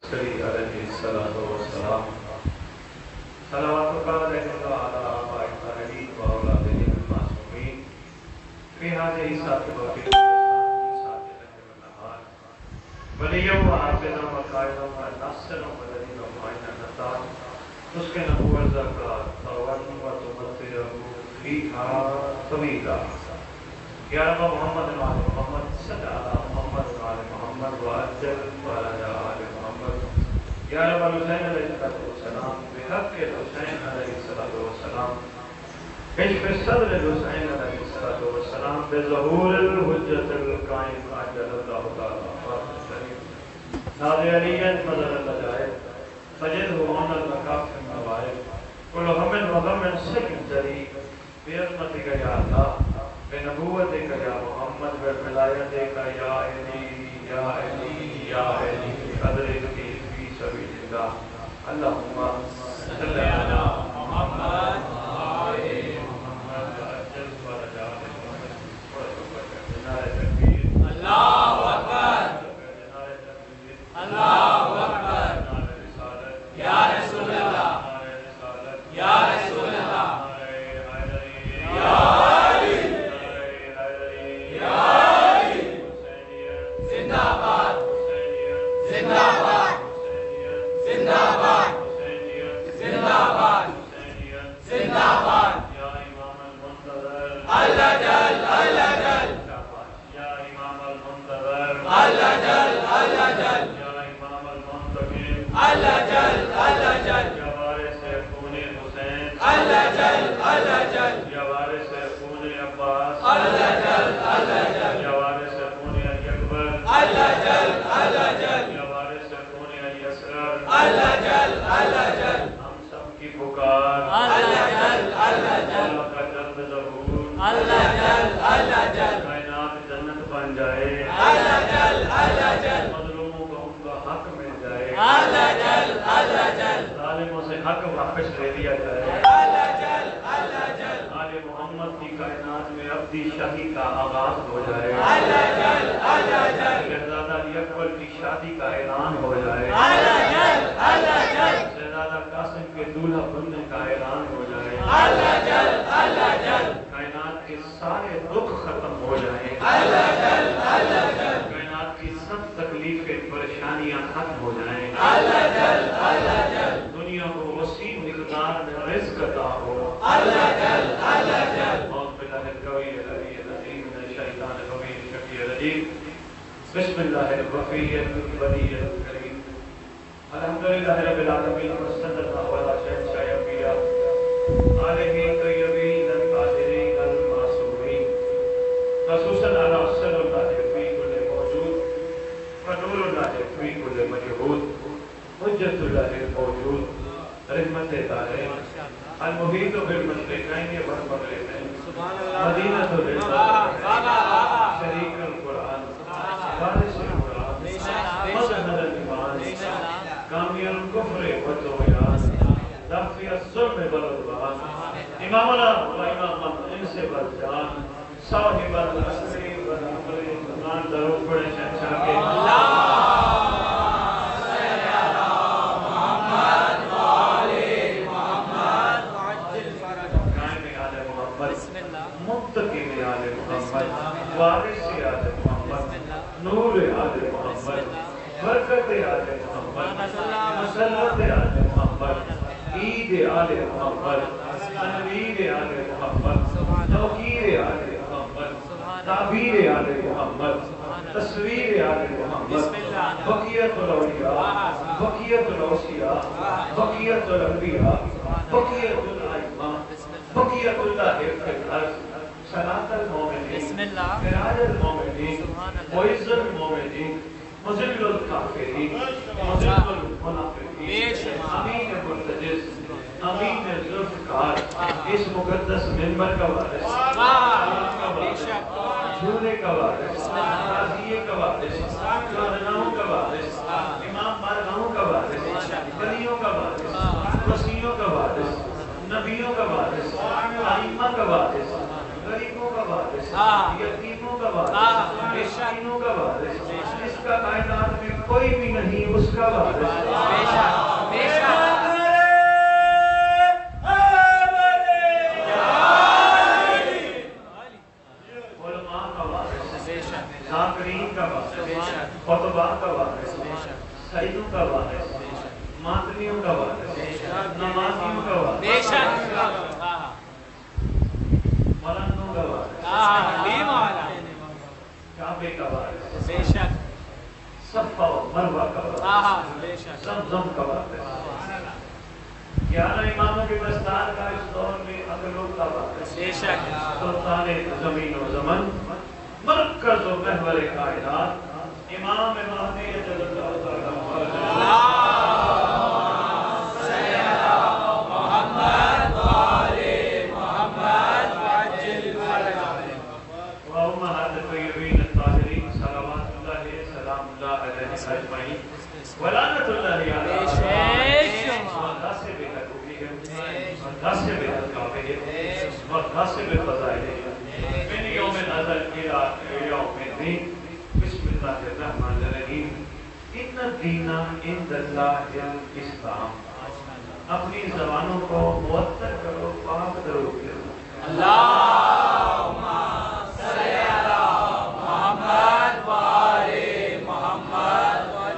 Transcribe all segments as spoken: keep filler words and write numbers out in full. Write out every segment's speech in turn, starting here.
علیہ الصلوۃ والسلام صلوات علیہ وعلی آبائک الطاہرین و اولادہ المعصومین فی هذه الساعة الوفیہ ولیہ و حافظ و قائد و ناصر و مدد و معین نصار تسکن ابو الزکات طوال و تمطر فیہا طویلا یا رب محمد و آل محمد صلی علی محمد و آل محمد و عجل و علی آل محمد یا رب الحسین علیہ السلام بحق الحسین علیہ السلام اشف صدر الحسین علیہ السلام بظہور الحجت القائم عجل اللہ تعالی فرح ناظر علیت مدر اللجائب فجد ہوان المکاف النوائب کل حمد و غمن سکن جری بیعظمت کا یا اللہ بے نبوت کا یا محمد بے ملایت کا یا علی یا علی یا علی قدر کی فی سبیل اللہ اللہم صلی علی محمد آئے محمد عجل ورجال محمد اللہ اکبر اللہ اکبر یا رسول اللہ یا رسول اللہ بسم اللہ الرحمن الرحیم الحمدللہ رب العالمین والصلاة والسلام علی شہنشاہ الانبیاء آلہ الطیبین الطاہرین المعصومین خصوصاً علی اصل اللہ فی کل موجود ونور اللہ فی کل مجہود حجت اللہ الموجود رحمت دارین المحیط بالمشرقین والمغربین مدینہ للہ شریک القرآن وارث القرآن مظہر الایمان کامیل کفر و طغیان دافع الظلم والعدوان امامنا و امام الانس والجان صاحب العصر والعمر زمان درود پڑھیں شہنشاہ کے متقین آل محمد وارث آل محمد نور آل محمد برکت آل محمد مسلط آل محمد عید آل محمد تنویر آل محمد توقیر آل محمد تعبیر آل محمد تصویر آل محمد بقیت الاولیاء بقیت الاوصیاء بقیت الانبیاء بقیت الائمہ بقیت اللہ فی الارض صلاة المومنین مراج المومنین معز المومنین مذل الکافرین مذل المنافقین امین مرتجز امین ذوالفقار اس مقدس منبر کا وارث جھولے کا وارث راضیے کا وارث شہداؤں کا وارث امام بارگاہوں کا وارث ولیوں کا وارث وسیلوں کا وارث نبیوں کا وارث ائمہ کا وارث غریبوں کا وارث یتیموں کا وارث مسکینوں کا وارث کا کائنات میں کوئی بھی نہیں اس کا وارث بے شک بے شک علماء کا وارث بے شک ذاکرین کا وارث بے شک خطباء کا وارث بے شک سیدوں کا وارث ماتمیوں کا وارث نمازیوں کا وارث بے شک ملنگوں کا وارث کعبے کا وارث بے شک صفا و مروہ کا وارث بے شک زمزم کا وارث گیارہ اماموں کے دستار کا اس دور میں عقلوں کا وارث بے شک سلطان زمین و زمن مرکز و محور کائنات امام مہدی جل اللہ تعالی ولعنت اللہ علیہ مردہ سے بے حقوقی ہے مردہ سے بے حقابے ہے مردہ سے بے فضائل ہے من یوم نظر الى یوم دین بسم اللہ الرحمن الرحیم ان الدین عند اللہ الاسلام اپنی زبانوں کو معطر کرو پاک درود کرو اللہم صلی علی محمد و آل محمد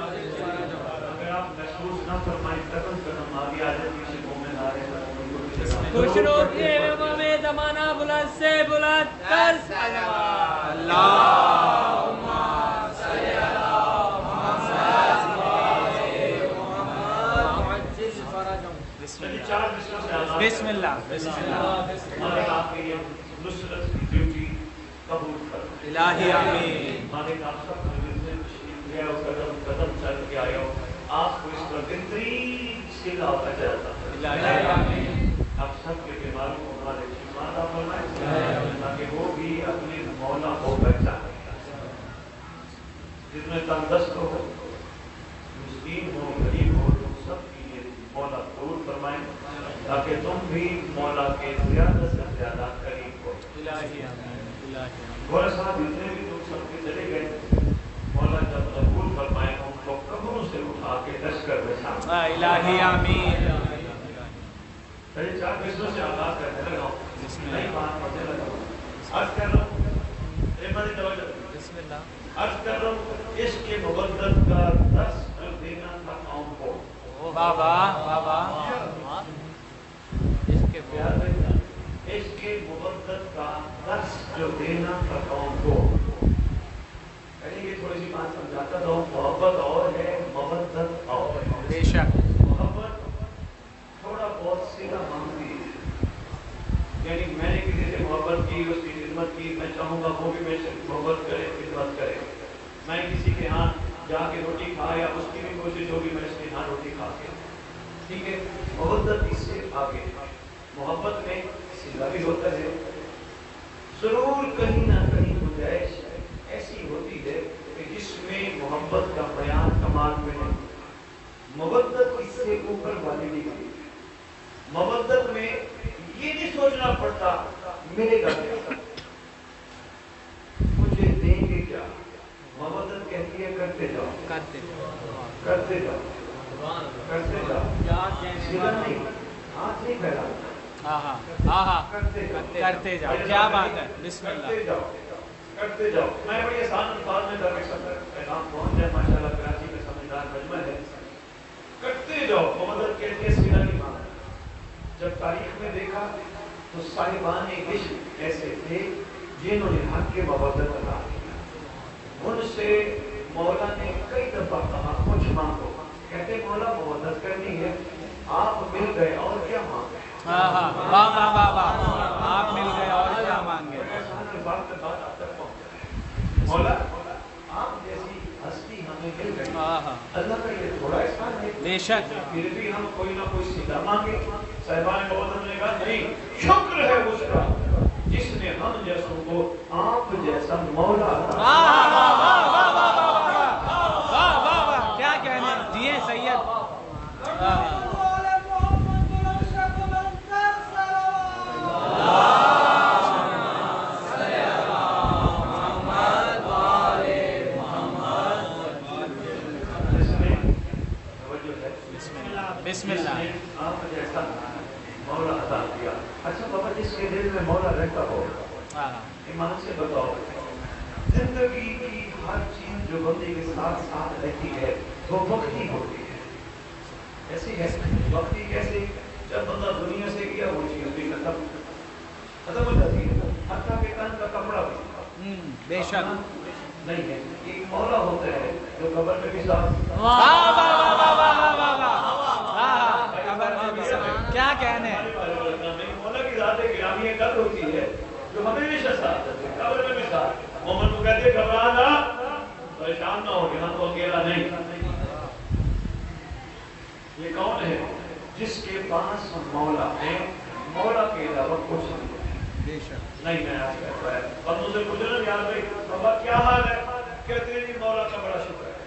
خوش روکے امام زمانہ بلند سے بلند تر صلوات اللہم صلی علی محمد و آل محمد معجز فرجوں بسم اللہ بسم اللہ مالک آپ کی یہ نصرت کی ڈیوٹی قبول کر الہی آمین مالک آپ سب کو تشریف لے اور قدم قدم چل کے آئے ہو آپ کو اس پر بہترین سیدھا اجازت الہی آمین آپ سب کے بیماروں کو ہمارے شفا عطا فرمائے تاکہ وہ بھی اپنے مولا کو پہچانے جس میں تندرست ہو مسکین ہو غریب ہو تم سب کی یہ مولا دور فرمائے تاکہ تم بھی مولا کے زیادہ سے زیادہ قریب ہو الہی آمین گورا صاحب جتنے بھی تم سب کے چلے گئے مولا جب قبول فرمائے ان کو قبروں سے اٹھا کے لشکر میں شامل الہی آمین پہلے چار قسموں سے آغاز کرنے لگا ہوں نئی بات پڑھنے لگا ہوں عرض کر رہا ہوں ایک بڑی توجہ بسم اللہ عرض کر رہا ہوں اس کے مبدت کا درس جو دینا تھا قوم کو بابا بابا اس کے پیار دینا اس کے مبدت کا درس جو دینا تھا قوم کو پہلے یہ تھوڑی سی بات سمجھاتا تھا محبت اور ہے مبدت اور ہے بے شک محبت تھوڑا بہت سیدھا مانگتی ہے یعنی میں نے کسی سے محبت کی اس کی خدمت کی میں چاہوں گا وہ بھی میرے سے محبت کرے خدمت کرے میں کسی کے ہاں جا کے روٹی کھا یا اس کی بھی کوشش ہوگی میں اس کے ہاں روٹی کھا کے ٹھیک ہے محبت اس سے آگے محبت میں سیدھا بھی ہوتا ہے ضرور کہیں نہ کہیں گنجائش ایسی ہوتی ہے کہ جس میں محبت کا بیان کمال میں نہیں مودت اس سے اوپر والی نہیں ہوئی مودت میں یہ نہیں سوچنا پڑتا ملے گا کیا مجھے دیں گے کیا مودت کہتی ہے کرتے جاؤ کرتے کرتے جاؤ کرتے جاؤ سیدھا نہیں ہاتھ نہیں پھیلانا آہا کرتے جاؤ کرتے جاؤ کیا بات ہے بسم اللہ کرتے جاؤ کرتے جاؤ میں بڑی آسان الفاظ میں کر کے سمجھا پیغام پہنچ جائے ماشاءاللہ کراچی میں سمجھدار مجمع ہے کرتے جاؤ مودت کہتی ہے سیدھا نہیں ماننا جب تاریخ میں دیکھا تو صاحبان عشق ایسے تھے جنہوں نے حق کے مودت ادا کیا ان سے مولا نے کئی دفعہ کہا کچھ مانگو کہتے مولا مودت کرنی ہے آپ مل گئے اور کیا مانگے آپ مل گئے اور کیا مانگے مولا آپ جیسی ہستی ہمیں مل گئی اللہ کا یہ تھوڑا احسان ہے بے شک پھر بھی ہم کوئی نہ کوئی سیدھا مانگے صاحبان مودت نے کہا نہیں شکر ہے اس کا جس نے ہم جیسوں کو آپ جیسا مولا کیا کہنے دیے سید بسم اللہ. آپ جیسا مولا عطا کیا. اچھا بابا جس کے دل میں مولا رہتا ہو ایمان سے بتاؤ زندگی کی ہر چیز جو بندے کے ساتھ ساتھ رہتی ہے وہ وقتی ہوتی ہے. ایسی ہے وقتی کیسے؟ جب بندہ دنیا سے گیا وہ چیز بھی ختم ختم ہو جاتی ہے. حتیٰ کہ تن کا کپڑا بھی بے شک نہیں ہے. ایک مولا ہوتا ہے جو قبر میں بھی ساتھ. واہ واہ واہ واہ واہ واہ واہ. قبر میں بھی ساتھ کیا کہنے ہیں. مولا کی ذات گرامی ایک قدر ہوتی ہے جو ہمیشہ ساتھ رہتے ہیں قبر میں بھی ساتھ. محمد کو کہتے گھبرا نہ پریشان نہ ہو کہ ہم تو اکیلا نہیں. یہ کون ہے؟ جس کے پاس مولا ہے. مولا کے علاوہ کچھ نہیں. نہیں میں آج کہتا ہے اور مجھے گزرا یاد بھائی بابا کیا حال ہے؟ کہتے ہیں مولا کا بڑا شکر ہے.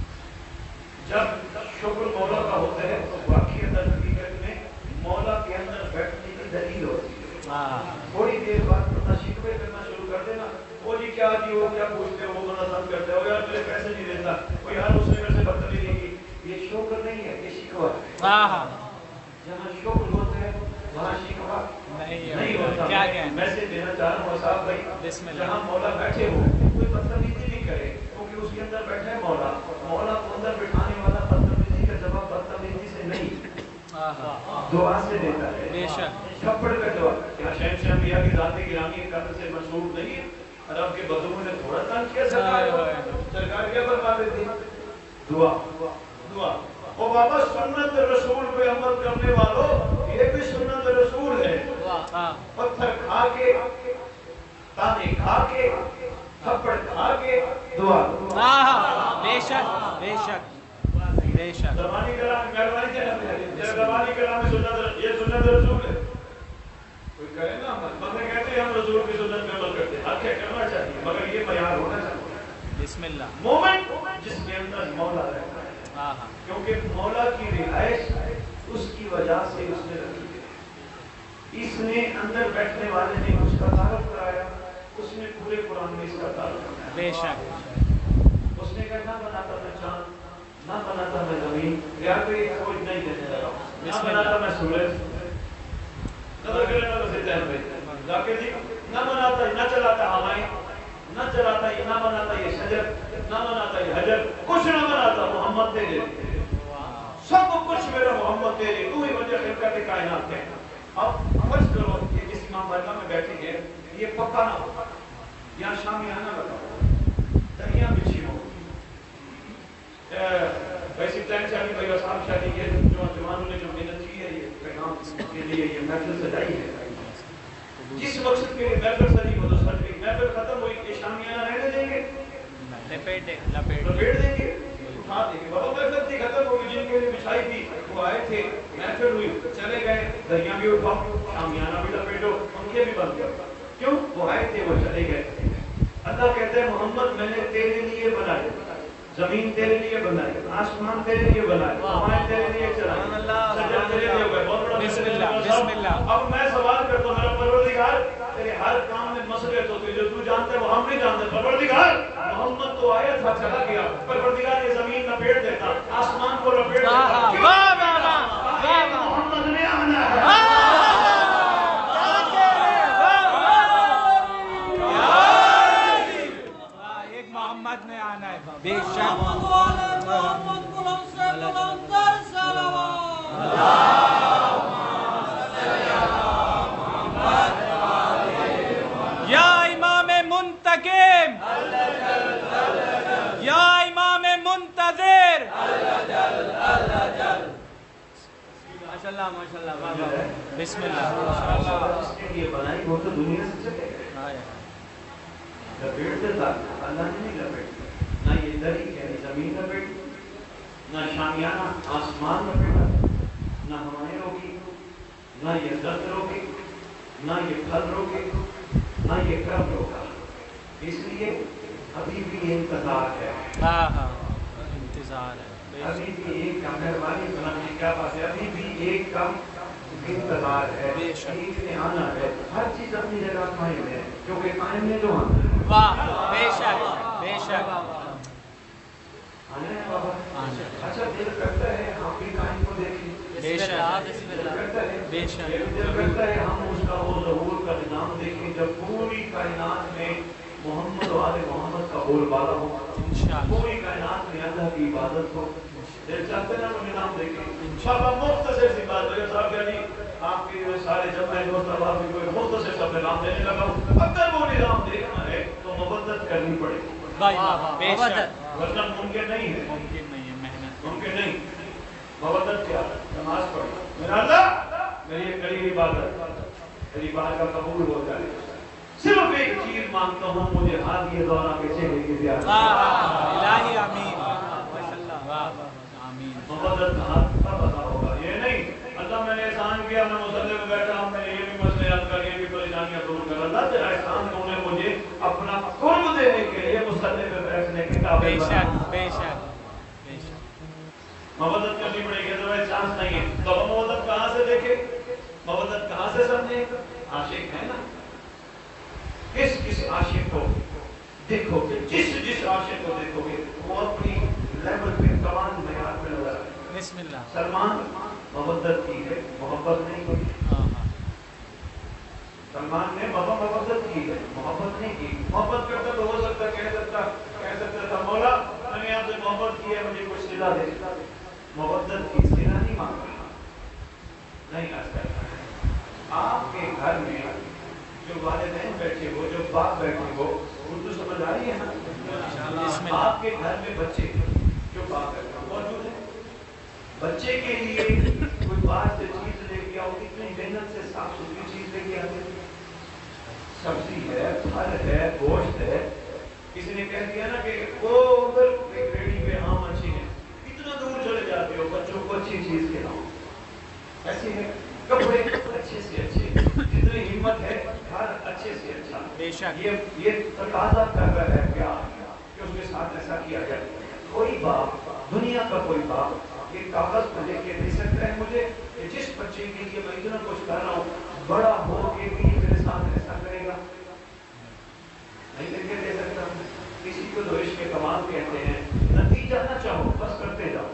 جب شکر مولا کا ہوتا ہے تو واقعی اندر حقیقت میں مولا کے اندر بیٹھنے کی دلیل ہوتی ہے. تھوڑی دیر بعد بندہ شکوے کرنا شروع کر دینا. وہ جی کیا جی وہ کیا پوچھتے ہو وہ بندہ تنگ کرتے ہو یار تجھے پیسے نہیں دیتا کوئی یار اس نے میرے سے بدتمیزی کی. یہ شکر نہیں ہے یہ شکوہ ہے. جہاں شکر ہوتا ہے وہاں شکوہ نہیں ہوتا. کیا کہیں میسج دینا چاہ رہا ہوں صاحب بھائی بسم اللہ. جہاں مولا بیٹھے ہو کوئی بدتمیزی نہیں کرے کیونکہ اس کے اندر بیٹھا ہے مولا. مولا کو اندر بٹھانے والا بدتمیزی کا جواب بدتمیزی سے نہیں دعا سے دیتا ہے. بے شک تھپڑ کا جواب. کیا شہنشاہ انبیاء کی ذات گرامی ایک قدر سے منسوب نہیں ہے؟ عرب کے بدوؤں نے تھوڑا تنگ کیا سرکار کو. سرکار کیا فرما دیتی دعا دعا. او بابا سنت رسول پہ عمل کرنے والوں یہ بھی سنت رسول ہے. پتھر کھا کے تانے کھا کے تھپڑ کھا کے دعا. بے شک بے شک بے شک. زبانی کلام مہربانی سے زبانی کلام میں سنت یہ سنت رسول ہے. کوئی کہے نا بندے کہتے ہیں ہم رسول کی سنت میں عمل کرتے ہیں. حق ہے کرنا چاہیے مگر یہ معیار ہونا چاہیے. بسم اللہ. مومن جس کے اندر مولا رہتا ہے کیونکہ مولا کی رہائش اس کی وجہ سے اس نے رکھی ہے. اس نے اندر بیٹھنے والے نے اس کا تعارف کرایا. اس نے پورے قرآن میں اس کا تعارف کرایا. بے شک. اس نے کہا نہ بناتا میں چاند نہ بناتا میں زمین یا کوئی سوچ نہیں دینے لگا. نہ بناتا میں سورج نظر کرے نہ بسے تہن بھائی ذاکر جی نہ بناتا نہ چلاتا ہوائیں نہ چلاتا یہ نہ بناتا یہ شجر نہ بناتا یہ حجر کچھ نہ بناتا محمد تیرے سب کچھ میرا محمد تیرے تو ہی وجہ خلقت کائنات ہے. اب فرض کرو یہ جس امام بارگاہ میں بیٹھے ہیں یہ پکا نہ ہو یہاں شامیانہ لگا ہو تنیاں بچھی ہو ویسی ٹائم شادی بھائی وسام شادی یہ جو جوانوں نے جو محنت کی ہے یہ پیغام کے لیے یہ محفل سجائی ہے. جس مقصد کے لیے محفل سجی وہ تو سج گئی. محفل ختم ہوئی یہ شامیانہ رہنے دیں گے لپیٹ لپیٹ لپیٹ دیں گے اٹھا دیں گے. بابا محفل تھی ختم ہوگی جن کے لیے بچھائی تھی وہ آئے تھے محفل ہوئی چلے گئے. دریا بھی اٹھاؤ شامیانہ بھی لپیٹو ان کے بھی بند کرو. کیوں وہ آئے تھے وہ چلے گئے. اللہ کہتے ہیں محمد میں نے تیرے لیے بنائے زمین تیرے لیے بنائے آسمان تیرے لیے بنائے ہوائیں تیرے لیے چلائے شجر تیرے لیے ہوئے. بہت بڑا بسم اللہ بسم اللہ. اب میں سوال کرتا ہوں میرا پروردگار تیرے ہر کام میں مسئلے تو تجھے تو جانتے ہیں وہ ہم نہیں جانتے. پروردگار محمد تو آیا تھا چلا گیا پروردگار یہ زمین لپیٹ دیتا آسمان کو لپیٹ دیتا. محمد نے آنا ہے. ایک محمد نے آنا ہے. بے شک یا امام منتقم یا امام منتظر. ماشاءاللہ ماشاءاللہ بابا بسم اللہ. اس کے لیے بنائی وہ تو دنیا سے چلے گئے لپیٹ دیتا اللہ نے نہیں لپیٹ. نہ یہ دری یعنی زمین لپیٹ نہ شامیانہ آسمان لپیٹا نہ ہوائیں روکی نہ یہ درد روکی نہ یہ پھل روکے نہ یہ کرم روکا. اس لیے ابھی بھی انتظار ہے. ہاں ہاں انتظار ہے. ابھی بھی ایک کم مہربانی بنانے کیا بات ہے. ابھی بھی ایک کم انتظار ہے. ایک نے آنا ہے. ہر چیز اپنی جگہ قائم ہے کیونکہ قائم نے جو آنا ہے. واہ بے شک بے شک. آنا ہے بابا. اچھا دل کرتا ہے ہم بھی قائم کو دیکھیں بے شک دل کرتا ہے ہم اس کا وہ ظہور کا نظام دیکھیں جب پوری کائنات میں محمد و آل محمد کا بول بالا ہو، پوری کائنات میں اللہ کی عبادت ہو، دل چاہتے ہیں وہ نظام دیکھیں انشاءاللہ مختصر سی بات ہے صاحب یعنی آپ کے سارے جب میں دوست اللہ بھی کوئی مختصر سا پیغام دینے لگا ہوں، اگر وہ نظام دیکھنا ہے تو مبادت کرنی پڑے گی، بے شک ورنہ ممکن نہیں ہے، ممکن نہیں ہے محنت ممکن نہیں۔ مبادت کیا؟ نماز پڑھی، میرا اللہ میری ایک قریب عبادت میری بات کا قبول ہو جائے، صرف ایک چیز مانگتا ہوں مجھے حاضی دورہ کے چہرے کی زیادہ الہی آمین آمین۔ مبادت کہاں تب ادا ہوگا؟ یہ نہیں اللہ میں نے احسان کیا میں مصلی میں بیٹھا ہوں میں نے یہ بھی مسئلے حل کر یہ بھی پریشانیاں دور کر، اللہ تیرا احسان تو نے مجھے اپنا قرب دینے کے لیے مصلی میں بیٹھنے کے قابل بے بنا۔ شک بے شک بے شک مبادت کرنی پڑے گی، تو چانس نہیں ہے۔ تو ہم مبادت کہاں سے دیکھیں؟ مبادت کہاں سے سمجھیں؟ عاشق ہے نا، کس کس عاشق کو دیکھو گے، جس جس عاشق کو دیکھو گے وہ اپنی لیول پہ کمان معیار پہ نظر آئے۔ بسم اللہ سلمان مبادت کی ہے، محبت نہیں کی۔ سلمان نے بابا مبادت کی ہے، محبت نہیں کی۔ محبت کرتا تو ہو سکتا کہہ سکتا کہہ سکتا تھا مولا میں نے آپ سے محبت کی ہے مجھے کچھ صلہ دے۔ مبادت کی صلہ نہیں مانگ رہا، نہیں آج کرتا۔ آپ کے گھر میں جو والدین بیٹھے ہو، جو باپ بیٹھے ہو، اردو سمجھ آ رہی ہے نا؟ آپ کے گھر میں بچے جو باپ بیٹھے ہو موجود ہیں، بچے کے لیے کوئی باہر سے چیز لے کے آؤ، اتنی محنت سے صاف ستھری چیز لے کے آتے، سبزی ہے، پھل ہے، گوشت ہے، کسی نے کہہ دیا نا کہ وہ ادھر ایک ریڑھی پہ آم اچھی ہے، اتنا دور چلے جاتے ہو بچوں کو اچھی چیز کھلاؤ، ایسے ہے کپڑے اچھے سے اچھے، جتنی ہمت ہے ہر اچھے سے اچھا، بے شک یہ یہ تقاضا کر رہا ہے پیار کہ اس کے ساتھ ایسا کیا جائے۔ کوئی باپ دنیا کا کوئی باپ یہ کاغذ کو لے کے دے سکتا ہے مجھے کہ جس بچے کے لیے میں اتنا کچھ کر رہا ہوں بڑا ہو کے بھی میرے ساتھ ایسا کرے گا؟ نہیں لے کے دے سکتا۔ کسی کو تو عشق کمال کہتے ہیں، نتیجہ نہ چاہو بس کرتے جاؤ۔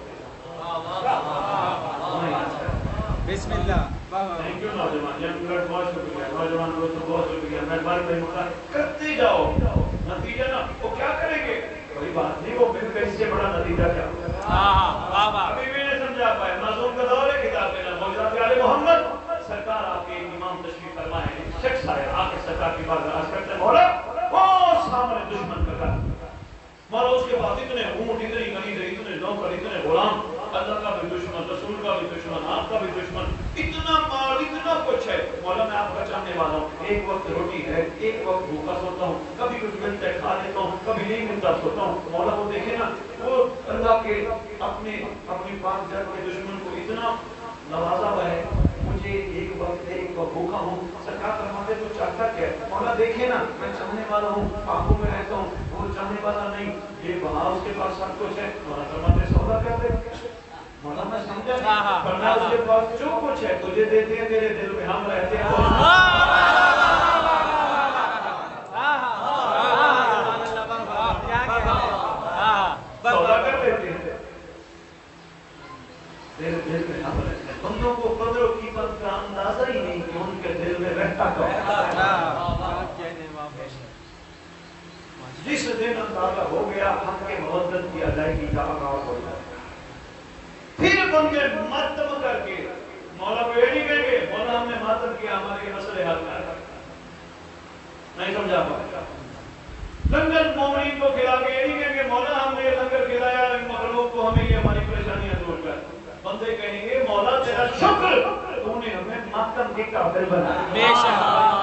بسم اللہ تھینک یو نوجوان، ینگ بلڈ بہت شکریہ، نوجوان دوستوں بہت شکریہ، مہربانی بھائی مقرر کرتے جاؤ، نتیجہ نہ وہ کیا کریں گے کوئی بات نہیں، وہ پھر کہیں سے بڑا نتیجہ کیا ابھی بھی نہیں سمجھا پائے۔ معصوم کا دور ہے کتاب لینا، موجودات آل محمد سرکار آپ کے امام تشریف فرمائے، شخص آئے آ کے سرکار کی بات راز کرتے ہیں، مولا وہ سامنے دشمن کا گھر، مولا اس کے بعد اتنے اونٹ، اتنی کنیزیں، اتنے نوکر، اتنے غلام، اللہ کا بھی دشمن، رسول کا بھی دشمن، آپ کا بھی دشمن، اتنا مال، اتنا کچھ ہے، مولا میں آپ کا چاہنے والا ہوں، ایک وقت روٹی ہے، ایک وقت بھوکا سوتا ہوں، کبھی کچھ ملتا ہے کھا لیتا ہوں، کبھی نہیں ملتا سوتا ہوں۔ مولا وہ دیکھیں نا وہ اللہ کے اپنے اپنی پاک جات کے دشمن کو اتنا نوازا ہوا ہے، مجھے ایک وقت ایک وقت بھوکا ہوں، سرکار فرماتے تو چاہتا کیا ہے؟ مولا دیکھیں نا میں چاہنے والا ہوں، آنکھوں میں رہتا ہوں، وہ چاہنے والا نہیں، یہ وہاں اس کے پاس سب کچھ ہے، مولا فرماتے سودا کر دے۔ مولا میں سمجھا نہیں، فرمایا اس کے پاس جو کچھ ہے تجھے دیتے ہیں، تیرے دل میں ہم رہتے ہیں۔ سودا کر دیتے ہیں، دل دل میں ہم رہتے ہیں۔ بندوں کو قدر و قیمت کا اندازہ ہی نہیں کہ ان کے دل میں رہتا کون ہے۔ جس دن اندازہ ہو گیا حق کے مودت کی ادائیگی کا آغاز ہو جائے، پھر بندے ماتم کر کے مولا کو یہ نہیں کہیں گے مولا ہم نے ماتم کیا ہمارے مسئلے حل کر، نہیں سمجھا پایا۔ لنگر مومنین کو کھلا کے یہ نہیں کہیں گے مولا ہم نے لنگر کھلایا مخلوق کو، ہمیں یہ ہماری پریشانیاں دور کر۔ بندے کہیں گے مولا تیرا شکر تو نے ہمیں ماتم کے قابل بنایا۔ بے شک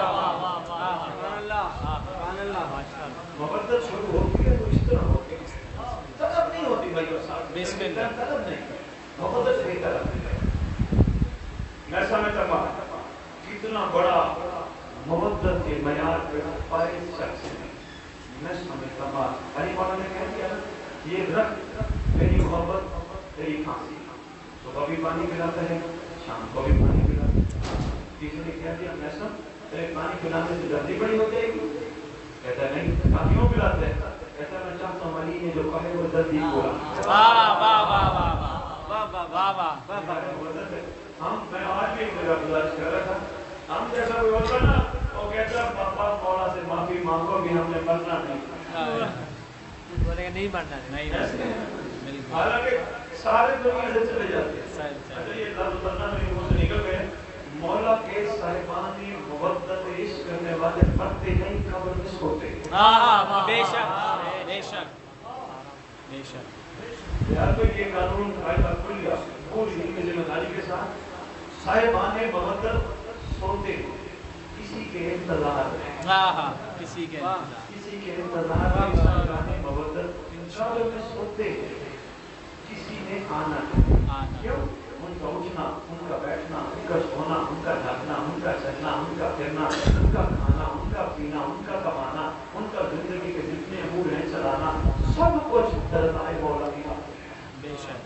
مبادت شروع ہوتی ہے تو اس طرح ہوتی ہے، طلب نہیں ہوتی بھائی اور صاحب، بسم اللہ، طلب نہیں، مبادت نہیں طلب نہیں۔ میں سمجھتا ہوں کتنا بڑا مبادت کے معیار پہ فائز شخص ہے، میں سمجھتا ہوں علی مولا نے کہہ دیا یہ رکھ میری محبت تیری کھانسی، صبح بھی پانی پلاتا ہے شام کو بھی پانی پلاتا ہے، کسی نے کہہ دیا میں سب تیرے پانی پلانے سے جلدی بڑی ہو جائے گی، کہتا ہے نہیں کافیوں پلاتے ہیں، کہتا ہے میں چاہتا ہوں علی نے جو کہے وہ جلدی پورا۔ वाह वाह हम मैं आज भी एक जगह गुजारिश कर रहा था, हम जैसा कोई होता ना वो कहता पापा मौला से माफी मांगो कि हमने मरना नहीं, बोलेगा नहीं मरना नहीं, हालांकि सारे दुनिया से चले जाते हैं। अच्छा ये लफ्ज़ मरना मेरे मुंह से निकल गए। मौला के साहिबानी मुवद्दत इश्क करने वाले मरते नहीं, कब्र में सोते हैं। हाँ बेशक बेशक बेशक। यार तो ये कानून कायदा खुलिया पूरी जिम्मेदारी के साथ साहिबाने मुवद्दत सोते किसी के इंतजार में, हाँ हाँ किसी के किसी के इंतजार में साहिबाने मुवद्दत इंशाअल्लाह में सोते किसी ने आना आना। क्यों? उनका उठना, उनका बैठना, उनका सोना, उनका जागना, उनका चलना, उनका फिरना, उनका खाना, उनका पीना, उनका कमाना, उनका जिंदगी के जितने मूड हैं चलाना, सब कुछ दरदाए मौला की बात है। बेशक।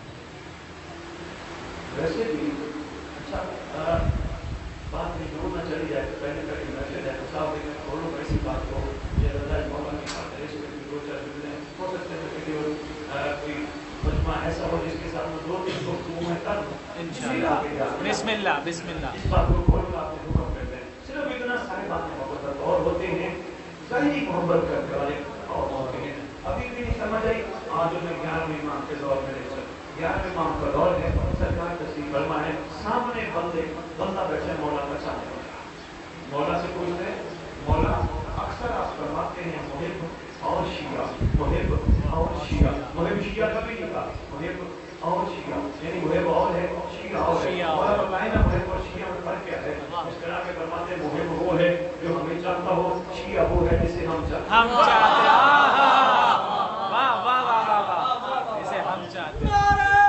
वैसे भी अच्छा बात नहीं जो ना चली जाए तो पहले कभी मैसेज है तो साहब देखिए थोड़ा ऐसी बात को ये दरदाए मौला की बात है, इसमें भी दो चार चीजें हो सकते हैं कि कोई मजमा ऐसा हो जिसके साथ में दो तीन दोस्त मुंह में कर इंशाअल्लाह। बिस्मिल्लाह बिस्मिल्लाह। इस बात को खोल कर आपको हुक्म करते हैं। सिर्फ इतना सारी बातें मोहब्बत और होते हैं, ज़ाहिरी मोहब्बत करने वाले और होते हैं। अभी भी नहीं समझ आई, आज में ग्यारहवीं इमाम के दौर में नहीं चल ग्यारहवीं इमाम का दौर है, सरकार तस्लीम फरमा है, सामने बंदे बंदा बैठे मौला का चाहते हैं, मौला से पूछते हैं मौला अक्सर आप फरमाते हैं मुहिब और शिया, मुहिब और शिया, मुहिब शिया कभी नहीं कहा, मुहिब और शिया यानी मुहिब और है शिया और है। और बताएं ना मुहिब और शिया में फर्क क्या है? इस तरह के फरमाते हैं मुहिब वो है जो हमें चाहता हो, शिया वो है जिसे हम चाहते हम चाहते हैं। वाह वाह वाह वाह वाह, इसे हम चाहते हैं।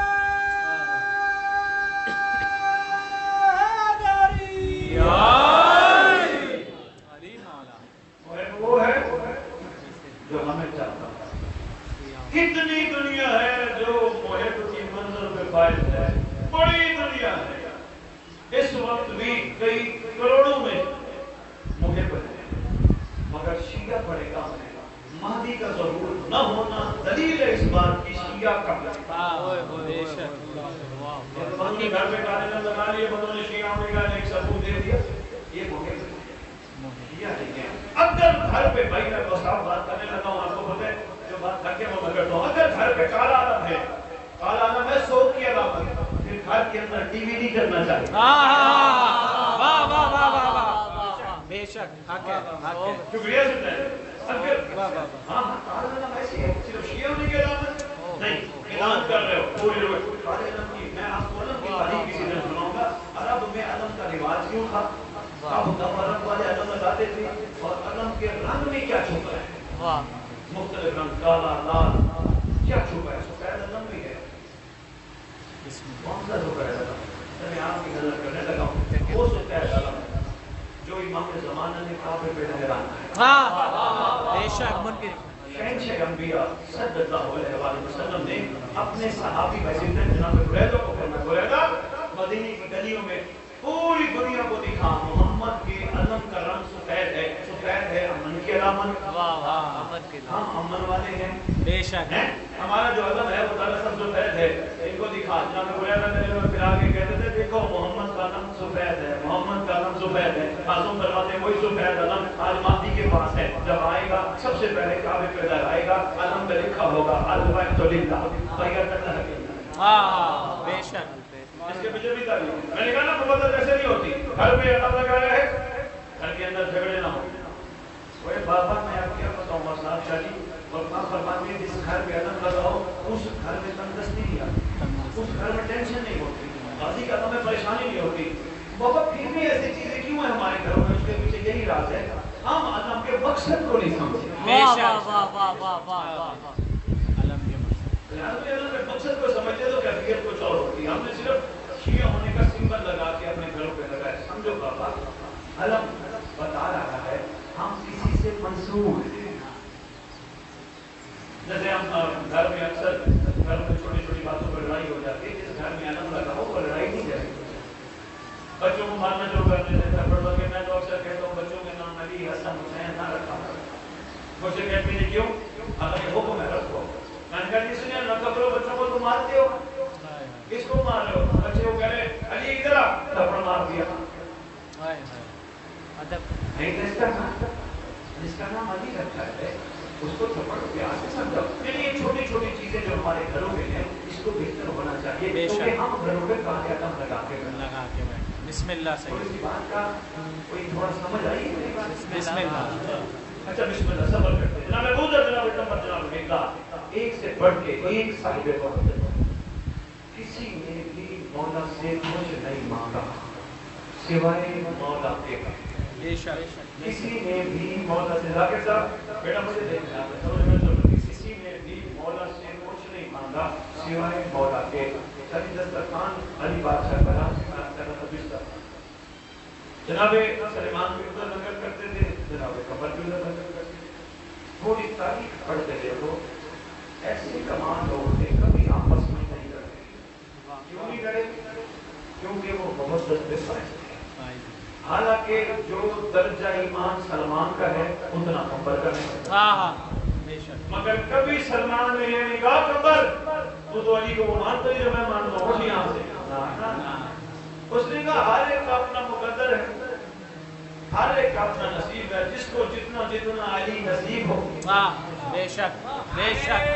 वो है जो हमें चाहता है। कितनी दुनिया है जो मुहिब की मंजिल पे फाइज है, बड़ी दुनिया है। इस वक्त भी कई करोड़ों में मुहिब है, मगर शिया बड़े कम है। महदी का जरूर न होना दलील है इस बात की शिया कम है। अपने घर पे गाने लगा लिए, बंदों ने शियाओं का एक सबूत दे दिया, ये मुहिब है। अगर घर पे भाई मैं तो साफ बात करने लगा हूँ, आपको पता है जो बात करके मैं करता हूँ, अगर घर पे काला आलम है, काला आलम है शौक की अलामत, फिर घर के अंदर टीवी नहीं करना चाहिए। वाह वाह वाह वाह वाह, बेशक हक है हक है। शुक्रिया सुनते हैं। अगर हाँ हाँ काला आलम ऐसी है, सिर्फ शिया नहीं की अलामत नहीं, ऐलान कर रहे हो पूरी लोग काले आलम की। मैं आपको आलम की तारीफ किसी दिन सुनाऊंगा। अरब में आलम का रिवाज क्यों था? अब दफरत वाले अलम लगाते थे और अलम के रंग में क्या छुपा है? वाह, मुख्तलिफ रंग, काला लाल, क्या छुपा है? सफेद अलम भी है। कौन सा सफेद अलम? मैं आपकी नजर करने लगा हूँ, वो सफेद अलम जो इमाम ज़माना ने काबे पे लहराना है। हाँ बेशक मुनकिर। शहंशाह अंबिया सल्लल्लाहु अलैहि वसल्लम ने अपने सहाबी वजीर जनाब बुरैदा को फरमाया, बुरैदा मदीने की गलियों में पूरी दुनिया को दिखा मोहम्मद के अलम का रंग सफेद है, सफेद है अमन की अलामत। वाह वाह, अमन के हम अमन वाले हैं बेशक हैं। हमारा जो अलम है वो दरअसल सफेद है, इनको दिखा। जनाब बुरैदा ने फिर आगे कहते थे देखो मोहम्मद का अलम सफेद है, मोहम्मद का अलम सफेद है। मासूम फरमाते हैं वही सफेद अलम आज महदी के पास है, जब आएगा सबसे पहले काबे पे लगाएगा, अलम पे लिखा होगा अल-वहदुलिल्लाह बैतुल्लाह। हाँ बेशक, इसके पीछे भी तारीफ। मैंने कहा ना मुबद्दत ऐसे नहीं होती, घर में अलग लगाया है, घर के अंदर झगड़े ना हो। वो बाबा मैं आपको क्या बताऊँ मसला शादी और माँ फरमाती है जिस घर में अलग लगाओ उस घर में तंदुरुस्ती नहीं आती, उस घर में टेंशन नहीं होती, गाजी का में परेशानी नहीं होती। बहुत फिर भी ऐसी चीजें क्यों है हमारे घरों में? उसके पीछे यही राज है, हम अलम के मकसद को नहीं समझे। मकसद को समझते तो कैफियत कुछ और होती है। हमने सिर्फ शिया होने का सिंबल लगा के अपने घरों पे लगाया। समझो बाबा अलम बता रहा है हम किसी से मंसूब हैं। जैसे हम घर में अक्सर घर में छोटी छोटी बातों पर लड़ाई हो जाती है, जिस घर में अलम लगा हो वो लड़ाई नहीं जाएगी। बच्चों को मारना शुरू कर देते हैं, पढ़ मैं तो अक्सर कहता हूँ बच्चों के नाम अली हसन हुसैन ना रखा। मुझसे कहते हैं क्यों? अगर ये हुक्म है रखो। मैंने कहा इसलिए न करो बच्चों को तुम मारते हो, इसको کیوں مار رہے ہو؟ بچے کو کہہ رہے علی ادھر آ، تھپڑ مار دیا. نہیں اس کا نام جس کا نام علی رکھا ہے اس کو تھپڑ پیار سے سمجھاؤ. یہ چھوٹی چھوٹی چیزیں جو ہمارے گھروں میں ہیں اس کو بہتر ہونا چاہیے کیونکہ ہم گھروں میں کہاں کیا کام لگا کے لگا کے بیٹھ. بسم اللہ سے تھوڑی سی بات کا کوئی تھوڑا سمجھ آئی میری بات؟ بسم اللہ. اچھا بسم اللہ صبر کرتے ہیں. جناب ابو ذر جناب نمبر جناب ایک ایک سے بڑھ کے کوئی ایک صاحب محمد کسی نے بھی مولا سے کچھ نہیں مانگا سوائے مولا کے. کسی نے بھی مولا سے ذاکر صاحب بیٹا مجھے دیکھنا ہے. کسی نے بھی مولا سے کچھ نہیں مانگا سوائے مولا کے. علی دسترخوان علی بادشاہ بنا جناب سلیمان بھی ادھر نظر کرتے تھے جناب قمر بھی ادھر نظر کرتے تھے. تھوڑی تاریخ پڑھتے دیکھو ایسے کمال لوگ تھے کبھی آپس میں نہیں کرتے. کیوں نہیں کرے؟ کیونکہ وہ بہت سستے فائز تھے. حالانکہ جو درجہ ایمان سلمان کا ہے اتنا قمر کا نہیں. مگر کبھی سلمان نے یہ نہیں کہا قمر تو تو علی کو وہ مانتا ہی جو میں مانتا ہوں یہاں سے. اس نے کہا ہر ایک کا اپنا مقدر ہے ہر ایک کا اپنا نصیب ہے جس کو جتنا جتنا علی نصیب ہو. بے شک بے شک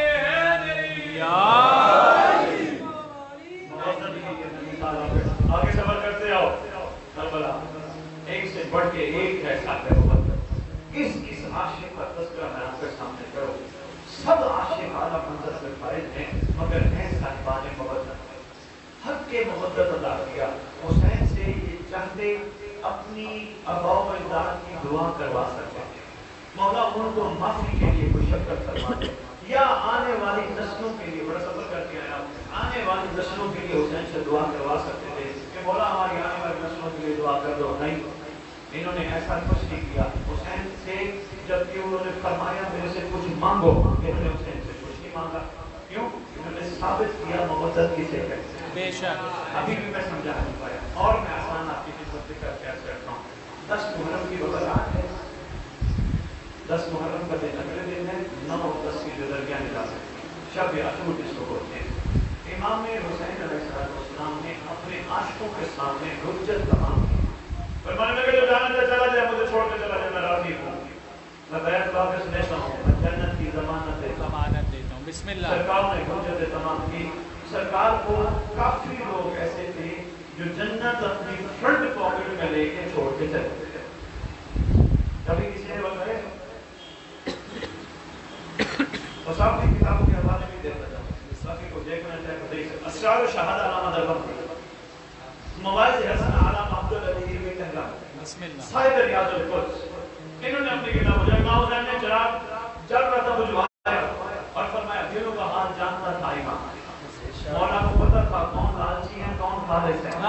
آگے سفر کرتے آؤ. کربلا ایک سے بڑھ کے ایک ہے ساتھ محبت. کس کس عاشق کا تذکرہ میں آپ کے سامنے کرو. سب عاشق اعلیٰ منزل سے فائز ہیں مگر ہیں صاحبان محبت. حق کے محبت ادا کیا. حسین سے یہ چاہتے اپنی آباء و اجداد کی دعا کروا سکتے ہیں. مولا ان کو معافی کے لیے کوئی شفقت فرما دے یا آنے والی نسلوں کے لیے بڑا سفر کر کے آیا آنے والی نسلوں کے لیے حسین سے دعا کروا سکتے تھے کہ مولا ہماری آنے والی نسلوں کے لیے دعا کر دو. نہیں انہوں نے ایسا کچھ نہیں کیا. حسین سے جبکہ انہوں نے فرمایا میرے سے کچھ مانگو انہوں نے حسین سے کچھ نہیں مانگا. کیوں؟ انہوں نے ثابت کیا محبت کسے کہتے ہیں. بے شک ابھی بھی میں سمجھا نہیں پایا اور میں آسان آپ کی خدمت کر کے عرض کرتا ہوں. دس محرم کی وبرات ہے. دس محرم کا دن اگلے دن ہے. نو اور دس کی جو درمیان نکال شب عاشور جس کو بولتے ہیں. امام حسین علیہ السلام نے اپنے عاشقوں کے سامنے حجت تمام کی. فرمانے لگے جو جانا چاہے چلا جائے مجھے چھوڑ کے چلا جائے میں راضی ہوں. میں بیعت واپس لیتا ہوں. میں جنت کی ضمانت دیتا ہوں. ضمانت دیتا ہوں. بسم اللہ. سرکار نے حجت تمام کی. سرکار کو کافی لوگ ایسے تھے جو جنت اپنی فرنٹ پاکٹ میں لے کے چھوڑ کے چلے تھے. کبھی کسی نے بتایا اور صاحب کی کتابوں کے حوالے بھی دیتا جاؤں. صافی کو دیکھنا چاہے تو دیکھ سکتے. اسرار و شہادہ علامہ دربار مواعظ حسن علامہ عبدالعلی میں کہنا صاحب ریاض القدس انہوں نے اپنی کتاب جو امام حسین نے چراغ جل رہا تھا بجھوایا اور فرمایا دلوں کا حال جانتا تھا امام. مولا کو پتہ تھا کون لالچی ہے کون خالص ہے.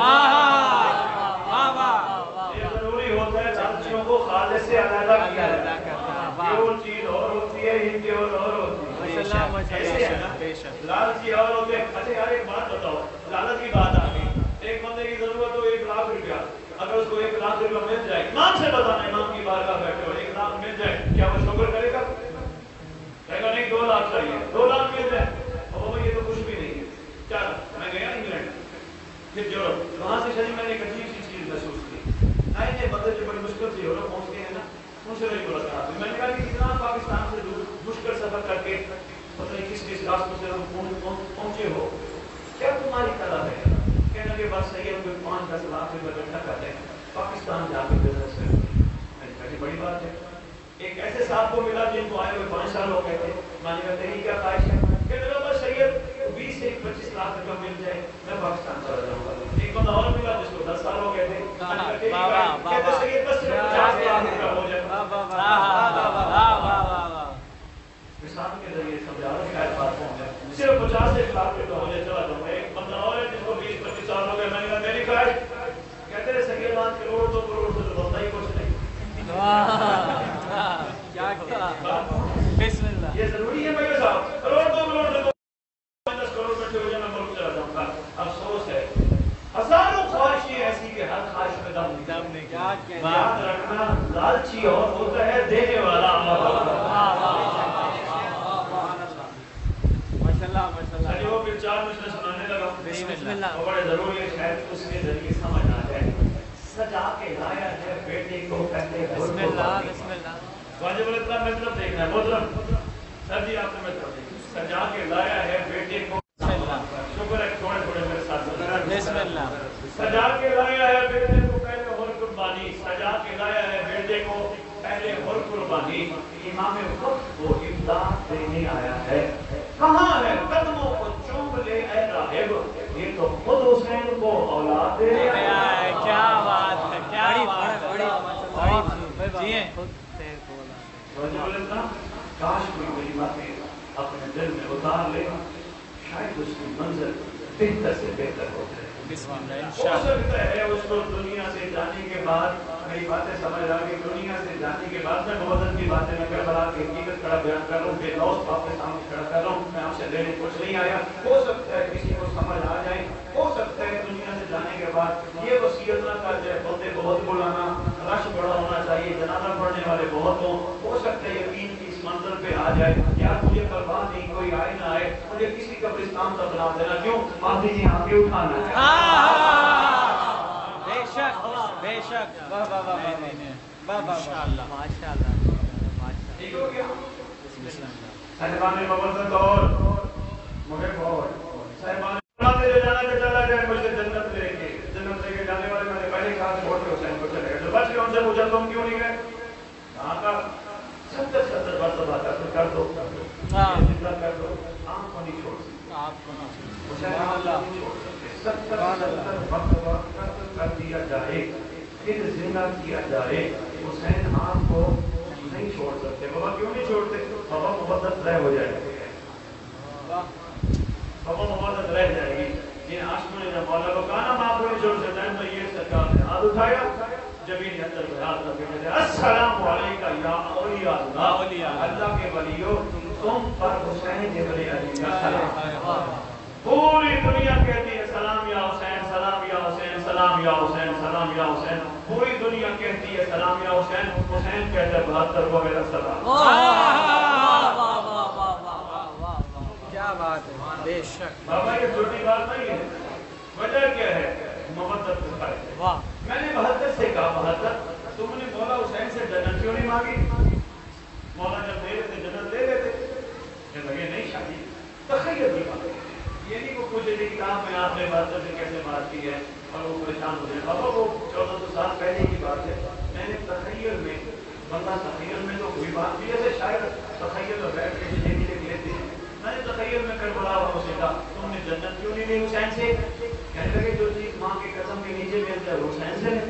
یہ ضروری ہوتا ہے لالچیوں کو خالص سے علیحدہ کیا جائے. یہ وہ چیز اور ہوتی ہے ان کے اور اور ہوتی ہے. ایسے ہے نا لالچی اور ہوتے ہیں. اچھا یار ایک بات بتاؤ لالچ کی بات آ گئی. ایک بندے کی ضرورت ہو ایک لاکھ روپیہ اگر اس کو ایک لاکھ روپیہ مل جائے امام سے بتانا امام کی بارگاہ بیٹھے ہو ایک لاکھ مل جائے کیا وہ شکر کرے گا؟ کہے گا نہیں دو لاکھ چاہیے. دو لاکھ مل جائے اور یہ تو کچھ بھی نہیں ہے. چل میں گیا انگلینڈ پھر یورپ وہاں سے شریف میں نے ایک عجیب سی چیز محسوس کی. نئے نئے بندے جو بڑی مشکل سے یورپ پہنچتے ہیں نا ان سے میری ملاقات ہوئی. میں نے کہا کہ اتنا پاکستان سے دور مشکل سفر کر کے پتہ نہیں کس کس راستوں سے پہنچے ہو کیا تمہاری طلب ہے؟ کہنے لگے بس صحیح ہے کوئی پانچ دس لاکھ روپے اکٹھا کرتے ہیں پاکستان جا کے بزنس کرتے ہیں. میں نے کہا کہ بڑی بات ہے. ایک ایسے صاحب کو ملا جن کو آئے ہوئے پانچ سال ہو گئے تھے. میں نے کہا تیری کیا خواہش ہے؟ کہنے لگا بس صحیح ہے بیس سے پچیس لاکھ روپے مل جائے میں پاکستان چلا جاؤں گا. ایک بندہ اور ملا جس کو دس سال ہو گئے تھے. میں نے کہا تیری خواہش کہتے صحیح ہے بس صرف پچاس لاکھ روپے ہو جائے. مثال کے ذریعے سمجھا رہا شاید بات ہوں گے صرف پچاس ایک لاکھ روپے ہو جائے چلا جاؤں گا. ایک بندہ اور ہے جس کو بیس پچیس سال ہو گئے. میں نے کہا میری خواہش کہتے رہے سگے بات کروڑ دو کروڑ سے تو بندہ ہی کچھ نہیں. یہ ضروری ہے میرے صاحب کروڑ دو کروڑ سے دس کروڑ بیٹھے ہو جائے میں ملک چلا جاؤں گا. افسوس ہے ہزاروں خواہشیں ایسی کہ ہر خواہش میں دم نہیں. یاد رکھنا لالچی اور ہوتا ہے دینے والا وہ پھر چار مجلس سنانے لگا. بسم اللہ وہ بڑے ضروری ہے شاید اس کے ذریعے سمجھ آ جائے. سجا کے لایا ہے بیٹے کو پہلے بسم اللہ بسم اللہ. واجب الاسلام میں طرف دیکھنا ہے محترم سر جی آپ نے میں طرف دیکھنا. سجا کے لایا ہے بیٹے کو. شکر ہے تھوڑے تھوڑے میرے ساتھ. بسم اللہ. سجا کے لایا ہے بیٹے کو پہلے اور قربانی. سجا کے لایا ہے بیٹے کو پہلے اور قربانی. امام وقت کو امداد دینے آیا ہے. کہاں ہے قدموں کو چوم لے اے راہب. یہ تو خود حسین کو اولاد دے رہا ہے. کیا بات ہے کیا بات ہے. جی ہیں کاش کوئی میری باتیں اپنے دل میں اتار لے شاید اس کی منزل بہتر سے بہتر ہو جائے. ہو سکتا ہے اس کو دنیا سے جانے کے بعد میری باتیں سمجھ آ گئی. دنیا سے جانے کے بعد میں محمد کی باتیں میں کربلا کی حقیقت کھڑا بیان کر رہا ہوں. بے لوث آپ کے سامنے کھڑا کر رہا ہوں. میں آپ سے لینے کچھ نہیں آیا. ہو سکتا ہے کسی کو سمجھ آ جائے. ہو سکتا ہے دنیا سے جانے کے بعد یہ وصیت نہ کر جائے بندے بہت بلانا رش بڑا ہونا چاہیے جنازہ پڑھنے والے بہت ہوں. ہو سکتا ہے یقین کی اس منظر پہ آ جائے یار مجھے پرواہ نہیں کوئی آئے نہ آئے مجھے کسی قبرستان کا بنا دینا. کیوں آدھی جی آگے اٹھانا ہے. بے شک بے شک. واہ واہ واہ واہ ماشاءاللہ ماشاءاللہ. ٹھیک ہو گیا. صاحبان مبارک اور مجھے بہت صاحبان لے جانا کہ چلا جائے مجھے جنت لے کے جنت لے کے جانے والے میں نے پہلے کہا چھوڑ کے حسین کو چلے گئے. جو بچ کے ان سے پوچھا تم کیوں نہیں گئے. کہاں کا ستر ستر مرتبہ کر دو کر دو زندہ کر دو. آپ کو نہیں چھوڑ سکتے. آپ کو نہیں چھوڑ سکتے. ستر ستر مرتبہ کر دیا جائے پھر زندہ کیا جائے حسین آپ کو نہیں چھوڑ سکتے. بابا کیوں نہیں چھوڑتے. بابا محبت رہ ہو جائے گی. بابا محبت رہ جائے گی. یہ عاشقوں نے جب مولا کو کہا نا آپ کو نہیں چھوڑ سکتے ہیں تو یہ سرکار نے ہاتھ اٹھایا جبین اندر بیات کر کے السلام علیکم یا اولیاء اللہ. اللہ کے ولیو تم پر حسین ابن علی کا سلام. پوری دنیا کہتی ہے سلام یا حسین سلام یا حسین سلام یا حسین سلام یا حسین. پوری دنیا کہتی ہے سلام یا حسین. حسین کہتے ہیں بہتر کو میرا سلام. کیا بات ہے. بے شک بابا یہ چھوٹی بات نہیں ہے. وجہ کیا ہے محبت سے فرق. واہ میں نے بہتر سے کہا بہتر تم نے مولا حسین سے جنت کیوں نہیں مانگی. مولا جب دے رہے تھے جنت دے رہے تھے. کہ لگے نہیں شادی تخیل کی بات. یہ نہیں کو پوچھے تھے کہ آپ میں آپ نے بہتر سے کیسے بات کی ہے اور وہ پریشان ہو جائے. بابا وہ چودہ سو سال پہلے کی بات ہے. میں نے تخیل میں بندہ تخیل میں تو کوئی بات نہیں ہے. شاید تخیل میں بیٹھ کے جینے کے لیے لیتے ہیں. میں نے تخیل میں کربلا والوں سے کہا تم نے جنت کیوں نہیں لی حسین سے. کہنے لگے جو چیز ماں کے قدم کے نیچے مل جائے وہ حسین سے.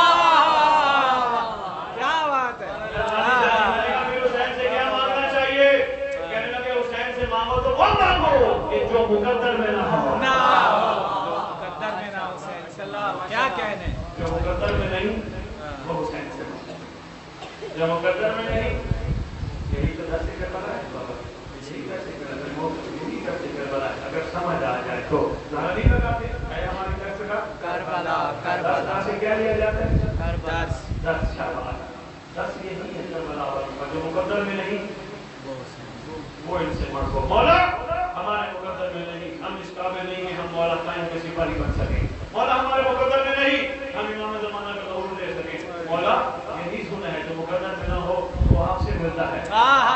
کیا بات ہے. حسین سے کیا مانگنا چاہیے. کہنے لگے حسین سے مانگو تو وہ مانگو کہ جو مقدر میں نہ ہو. مقدر میں نہ حسین صلی اللہ. کیا کہنے. جو مقدر میں نہیں وہ حسین سے مانگو. جو مقدر میں نہیں یہی تو دس سے کربلا ہے. بابا یہی دس سے کربلا یہی دس سے کربلا ہے. اگر سمجھ آ جائے تو ذرا نہیں لگاتے. ہماری طرف کا کربلا کربلا سے کیا لیا جاتا ہے. کربلا دس شاباش. دس یہی ہے کربلا والوں کا. جو مقدر میں نہیں وہ ان سے مانگو. مولا ہمارے مقدر میں نہیں ہم اس قابل نہیں کہ ہم مولا قائم کے سپاہی بن سکیں. مولا ہمارے مقدر میں نہیں ہم امام زمانہ کا ظہور دے سکیں. مولا یہی سنا ہے جو مقدر میں نہ ہو وہ آپ سے ملتا ہے.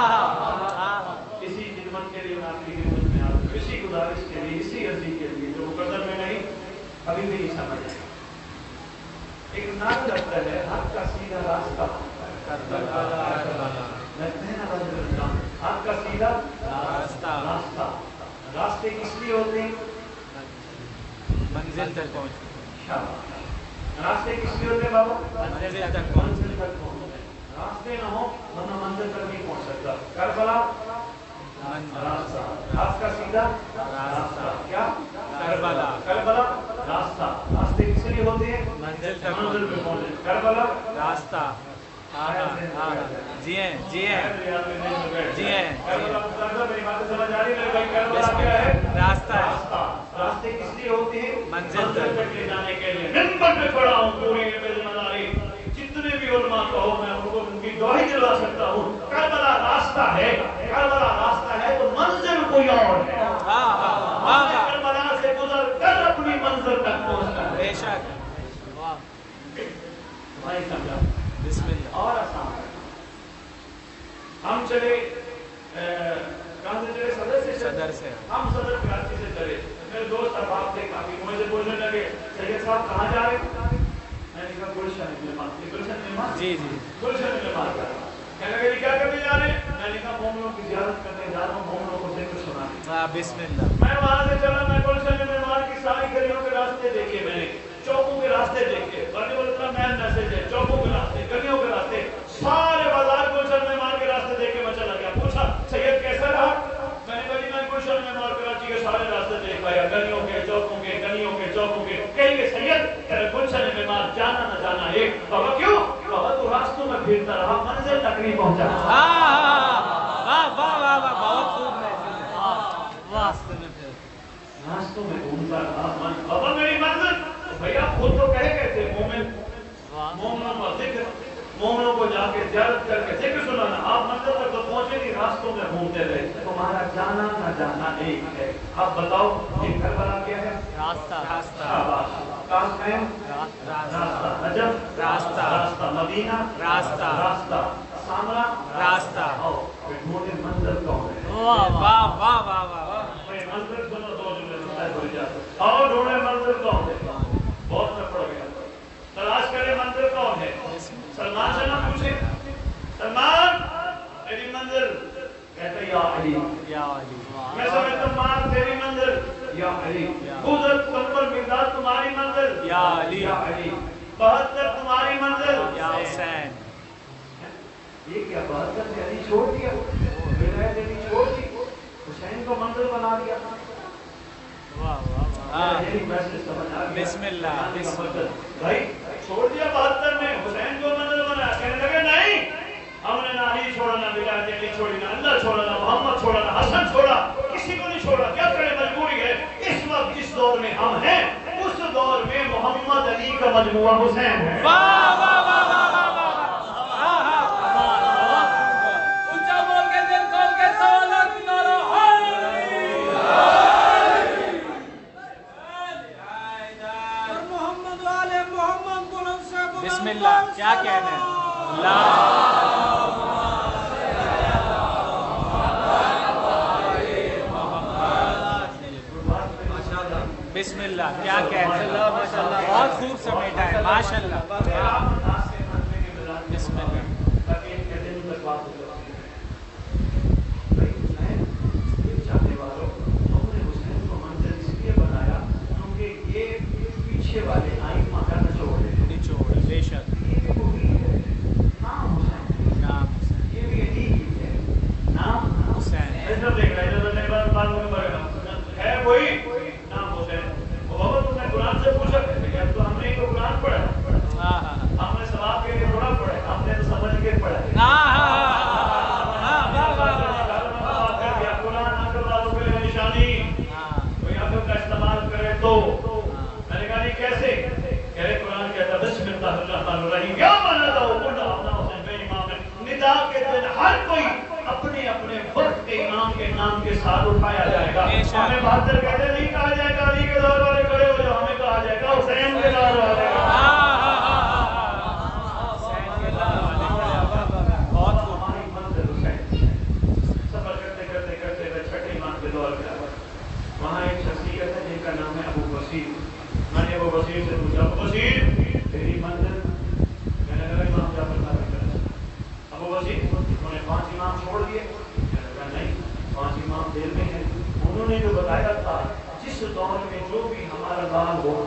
اسی خدمت کے لیے میں آپ کی خدمت میں آتا ہوں. اسی گزارش کے لیے اسی عرضی کے لیے جو مقدر میں نہیں ابھی بھی نہیں سمجھ آئے. ایک نام لگتا ہے حق کا سیدھا راستہ. حق کا سیدھا راستہ. راستہ. راستے کس لیے ہوتے ہیں. منزل تک پہنچ. راستے کس لیے ہوتے ہیں بابا. منزل تک پہنچ. منزل تک پہنچ. راستے نہ ہو ورنہ منزل تک نہیں پہنچ سکتا. کربلا راستہ. حق کا سیدھا راستہ. کیا کربلا کربلا راستہ. راستے کس لیے ہوتے ہیں منزل تک منزل پہ پہنچے. کربلا راستہ. جی ہیں جی ہیں جی ہیں. راستہ ہے. راستے کس لیے ہوتے ہیں منزل تک لے جانے کے لیے. منبر پہ کھڑا ہوں پوری ذمہ داری جتنے بھی علماء کہو میں ان کو ان کی گواہی دلا سکتا ہوں. کربلا راستہ ہے. کربلا راستہ ہے تو منزل کوئی اور ہے. کربلا سے گزر کر منظر تک پہنچتا ہے. بے شک. واہ. بھائی سمجھا. بسم اللہ. اور آسان ہے. ہم چلے کہاں سے چلے؟ صدر سے. صدر سے. ہم صدر کراچی سے چلے. میرے دوست احباب تھے کافی، مجھے پوچھنے لگے سید صاحب کہاں جا رہے ہیں؟ میں نے کہا گلشن نماز. گلشن نماز؟ جی جی. گلشن نماز جا رہا ہوں. کہنے لگے کیا کرنے جا رہے ہیں؟ میں نے کہا مومنوں کی زیارت کرنے جا رہا ہوں، مومنوں کو ذکر سنانے. ہاں بسم اللہ. میں وہاں سے چلا، میں گلشن نماز کی ساری گلیوں کے راستے دیکھے، میں نے چوکوں کے راستے دیکھے، بڑے بڑے مین میسج ہے، چوکوں کے راستے، گلیوں کے راستے، سارے بازار گلشن نماز کے راستے دیکھے. میں چلا گیا، پوچھا سید کیسا رہا؟ میں نے کہا جی میں گلشن نماز کراچی کے سارے راستے دیکھ پایا، گلیوں کے چوکوں کے گلیوں کے چوکوں کے. کہیں گے سید تیرے گلشن نماز جانا نہ جانا ایک. بابا کیوں؟ بابا تو راستوں میں پھرتا رہا، منزل تک نہیں پہنچا. واہ واہ واہ واہ. بہت خوب محفل ہے. واسطے میں پھر راستوں میں گھومتا رہا. بابا میری منزل بھیا خود تو کہے گئے تھے مومن مومنوں کا ذکر، مومنوں کو جا کے زیارت کر کے ذکر سنانا. آپ منزل تک تو پہنچے نہیں، راستوں میں گھومتے رہے. تمہارا جانا نہ جانا ایک ہے. اب بتاؤ یہ کربلا کیا ہے؟ راستہ. راستہ. کاشمیر راستہ، نجف راستہ، راستہ، مدینہ راستہ، راستہ، سامرا راستہ. ڈھونڈے منزل کون ہے؟ واہ واہ واہ واہ واہ. منزل سنو دو جملے بتائے ہو جاتے. اور ڈھونڈے منزل کون ہے؟ بہت میں پڑ گیا. تلاش کرے منزل کون ہے؟ سلمان سے نہ پوچھے سلمان تیری منزل، کہتا یا علی. یا علی. میں سمجھتا مار تیری منزل یا علی. خود کمبر مقداد تمہاری منزل یا علی. یا علی. بہتر تمہاری منزل یا حسین. یہ کیا بہتر سے علی چھوڑ دیا، ولایت علی چھوڑ دی، حسین کو منزل بنا دیا. واہ واہ واہ. یہی میسج سمجھ آ گیا. بسم اللہ. بھائی چھوڑ دیا بہتر نے، حسین کو منزل بنا. کہنے لگے نہیں، ہم نے نہ علی چھوڑا، نہ ولایت علی چھوڑی، نہ اللہ چھوڑا، نہ محمد چھوڑا، نہ حسن چھوڑا، کسی کو نہیں چھوڑا. کیا کرے؟ مجبوری ہے. اس وقت جس دور میں ہم ہیں اس دور میں محمد علی کا مجموعہ حسین ہے. واہ واہ واہ واہ واہ. بسم اللہ. کیا کہنا ہے؟ بسم اللہ. کیا کہنا ہے؟ بہت خوب سمیٹا ہے ماشاء اللہ. بسم اللہ. چاہنے والوں ہم نے حسین کو منزل اس لیے بنایا کیونکہ یہ پیچھے والے آئمہ کا نچوڑ ہے. نچوڑ. بے شک. یہ بھی وہی ہے، نام حسین. نام حسین. یہ بھی یہی ہے، نام حسین. ادھر دیکھ رہے ہیں ادھر بات بات میں بڑھ گیا ہے وہی نام حسین. وہ بابا تم نے قرآن سے پوچھا کہ اب تو ہم نے تو قرآن پڑھا، ہاں ہاں ہم نے ثواب کے لیے تھوڑا پڑھا، ہم نے تو سمجھ کے پڑھا ہے. ہاں ہاں ہاں. واہ واہ واہ. قرآن عقل والوں کے لیے نشانی، کوئی عقل کا استعمال کرے تو. میں نے کہا نہیں کیسے؟ کہہ رہے قرآن کہتا بسم اللہ الرحمن الرحیم یا من لدہ کل اپنا حسین بے امام ہے. ندا کے دن ہر کوئی اپنے اپنے وقت کے امام کے نام کے ساتھ اٹھایا جائے گا. ہمیں بہتر کہتے نہیں کہا جائے گا علی کے دور والے کھڑے ہو جو ہمیں کہا جائے گا حسین کے دور والے. بہت ہماری منزل حسین. سفر کرتے کرتے کرتے میں چھٹے امام کے دور پہ آیا. وہاں ایک شخصیت ہے جن کا نام ہے ابو بصیر. میں نے ابو بصیر سے پوچھا ابو بصیر تیری منزل؟ میں نے کہا امام جعفر صادق کرنا. ابو بصیر انہوں نے پانچ امام چھوڑ دیے؟ میں نے کہا نہیں، پانچ امام دیر میں ہیں. انہوں نے جو بتایا تھا جس دور میں جو بھی ہمارا لال ہو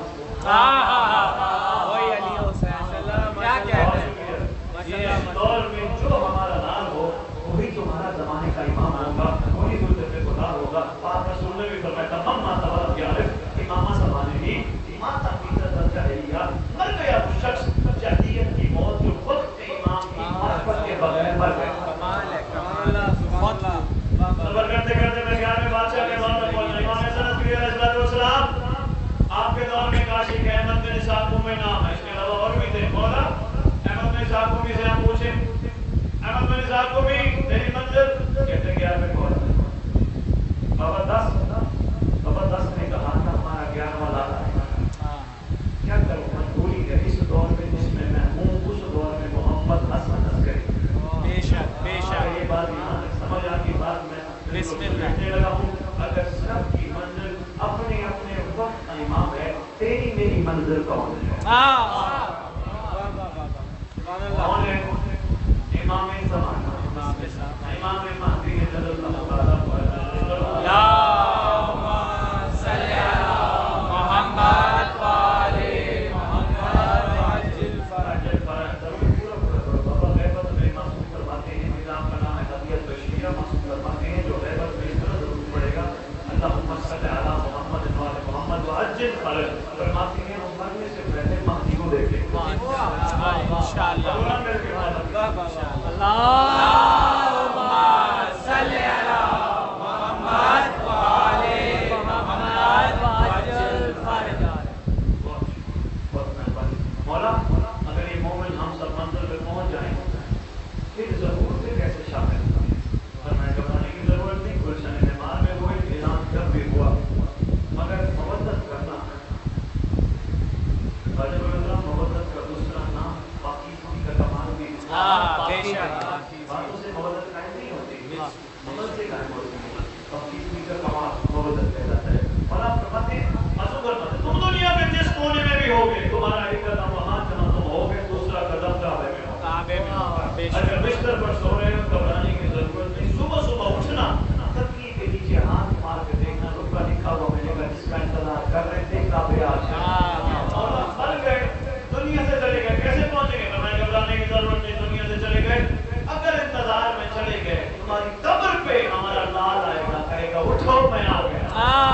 وہی علی حسین. کیا کہتے ہیں؟ اس دور میں جو ہمارا لال ہو وہی تمہارا زمانے کا امام ہوگا، وہی دل خدا ہوگا. پاک رسول نے بھی فرمایا تھا مما تبارک یعرف امامہ زمانے ہی ماتا پیتا درجہ ہے یا مر گیا وہ شخص جہلیت کی موت جو وقت کے امام کی معرفت کے بغیر مر گیا. کمال ہے. کمال. بہت سفر کرتے کرتے میں گیارہویں بادشاہ کے دور میں پہنچا. امام حسن علیہ السلام آپ کے دور میں کاشی کے احمد بن تیری میری منظر کون ہے؟ کون ہے؟ امام زمانہ امام مہدی جل اللہ تعالیٰ فرماتی ہیں ہم مرنے سے پہلے مہدی کو دیکھیں انشاءاللہ اللہم صلی علی محمد و آل محمد وعجل فرجہ. بہت مہربانی مولا. اگر یہ مومن ہم سب منزل پہ پہنچ جائیں پھر ضرور سے کیسے شامل ہوئے فرمایا گھبرانے کی ضرورت نہیں. گلشن نمار میں ہوئے اعلان جب بھی ہوا مگر مودت کرنا محبت کا دوسرا نام پاکیزگی کا کمال بھی باتوں سے محبت قائم نہیں ہوتی عمل سے قائم ہوتی ہے. پاکیزگی کا کمال محبت کہلاتا ہے. اور آپ فرماتے ہیں تم دنیا میں جس کونے میں بھی ہوگے تمہارا ایک قدم وہاں جہاں تم ہوگے دوسرا قدم کعبے میں ہوگا. اگر بستر پر سو رہے ہو گھبرانے کی ضرورت نہیں. صبح صبح اٹھنا تکیے کے نیچے ہاتھ مار کے دیکھنا رکا لکھا ہوا ملے گا جس کا انتظار کر رہے تھے کعبے آ دنیا سے چلے گئے. کیسے پہنچے گئے؟ میں گھبرانے کی ضرورت نہیں. دنیا سے چلے گئے. اگر انتظار میں چلے گئے تمہاری قبر پہ ہمارا لال آئے گا کہے گا اٹھو میں آ گیا.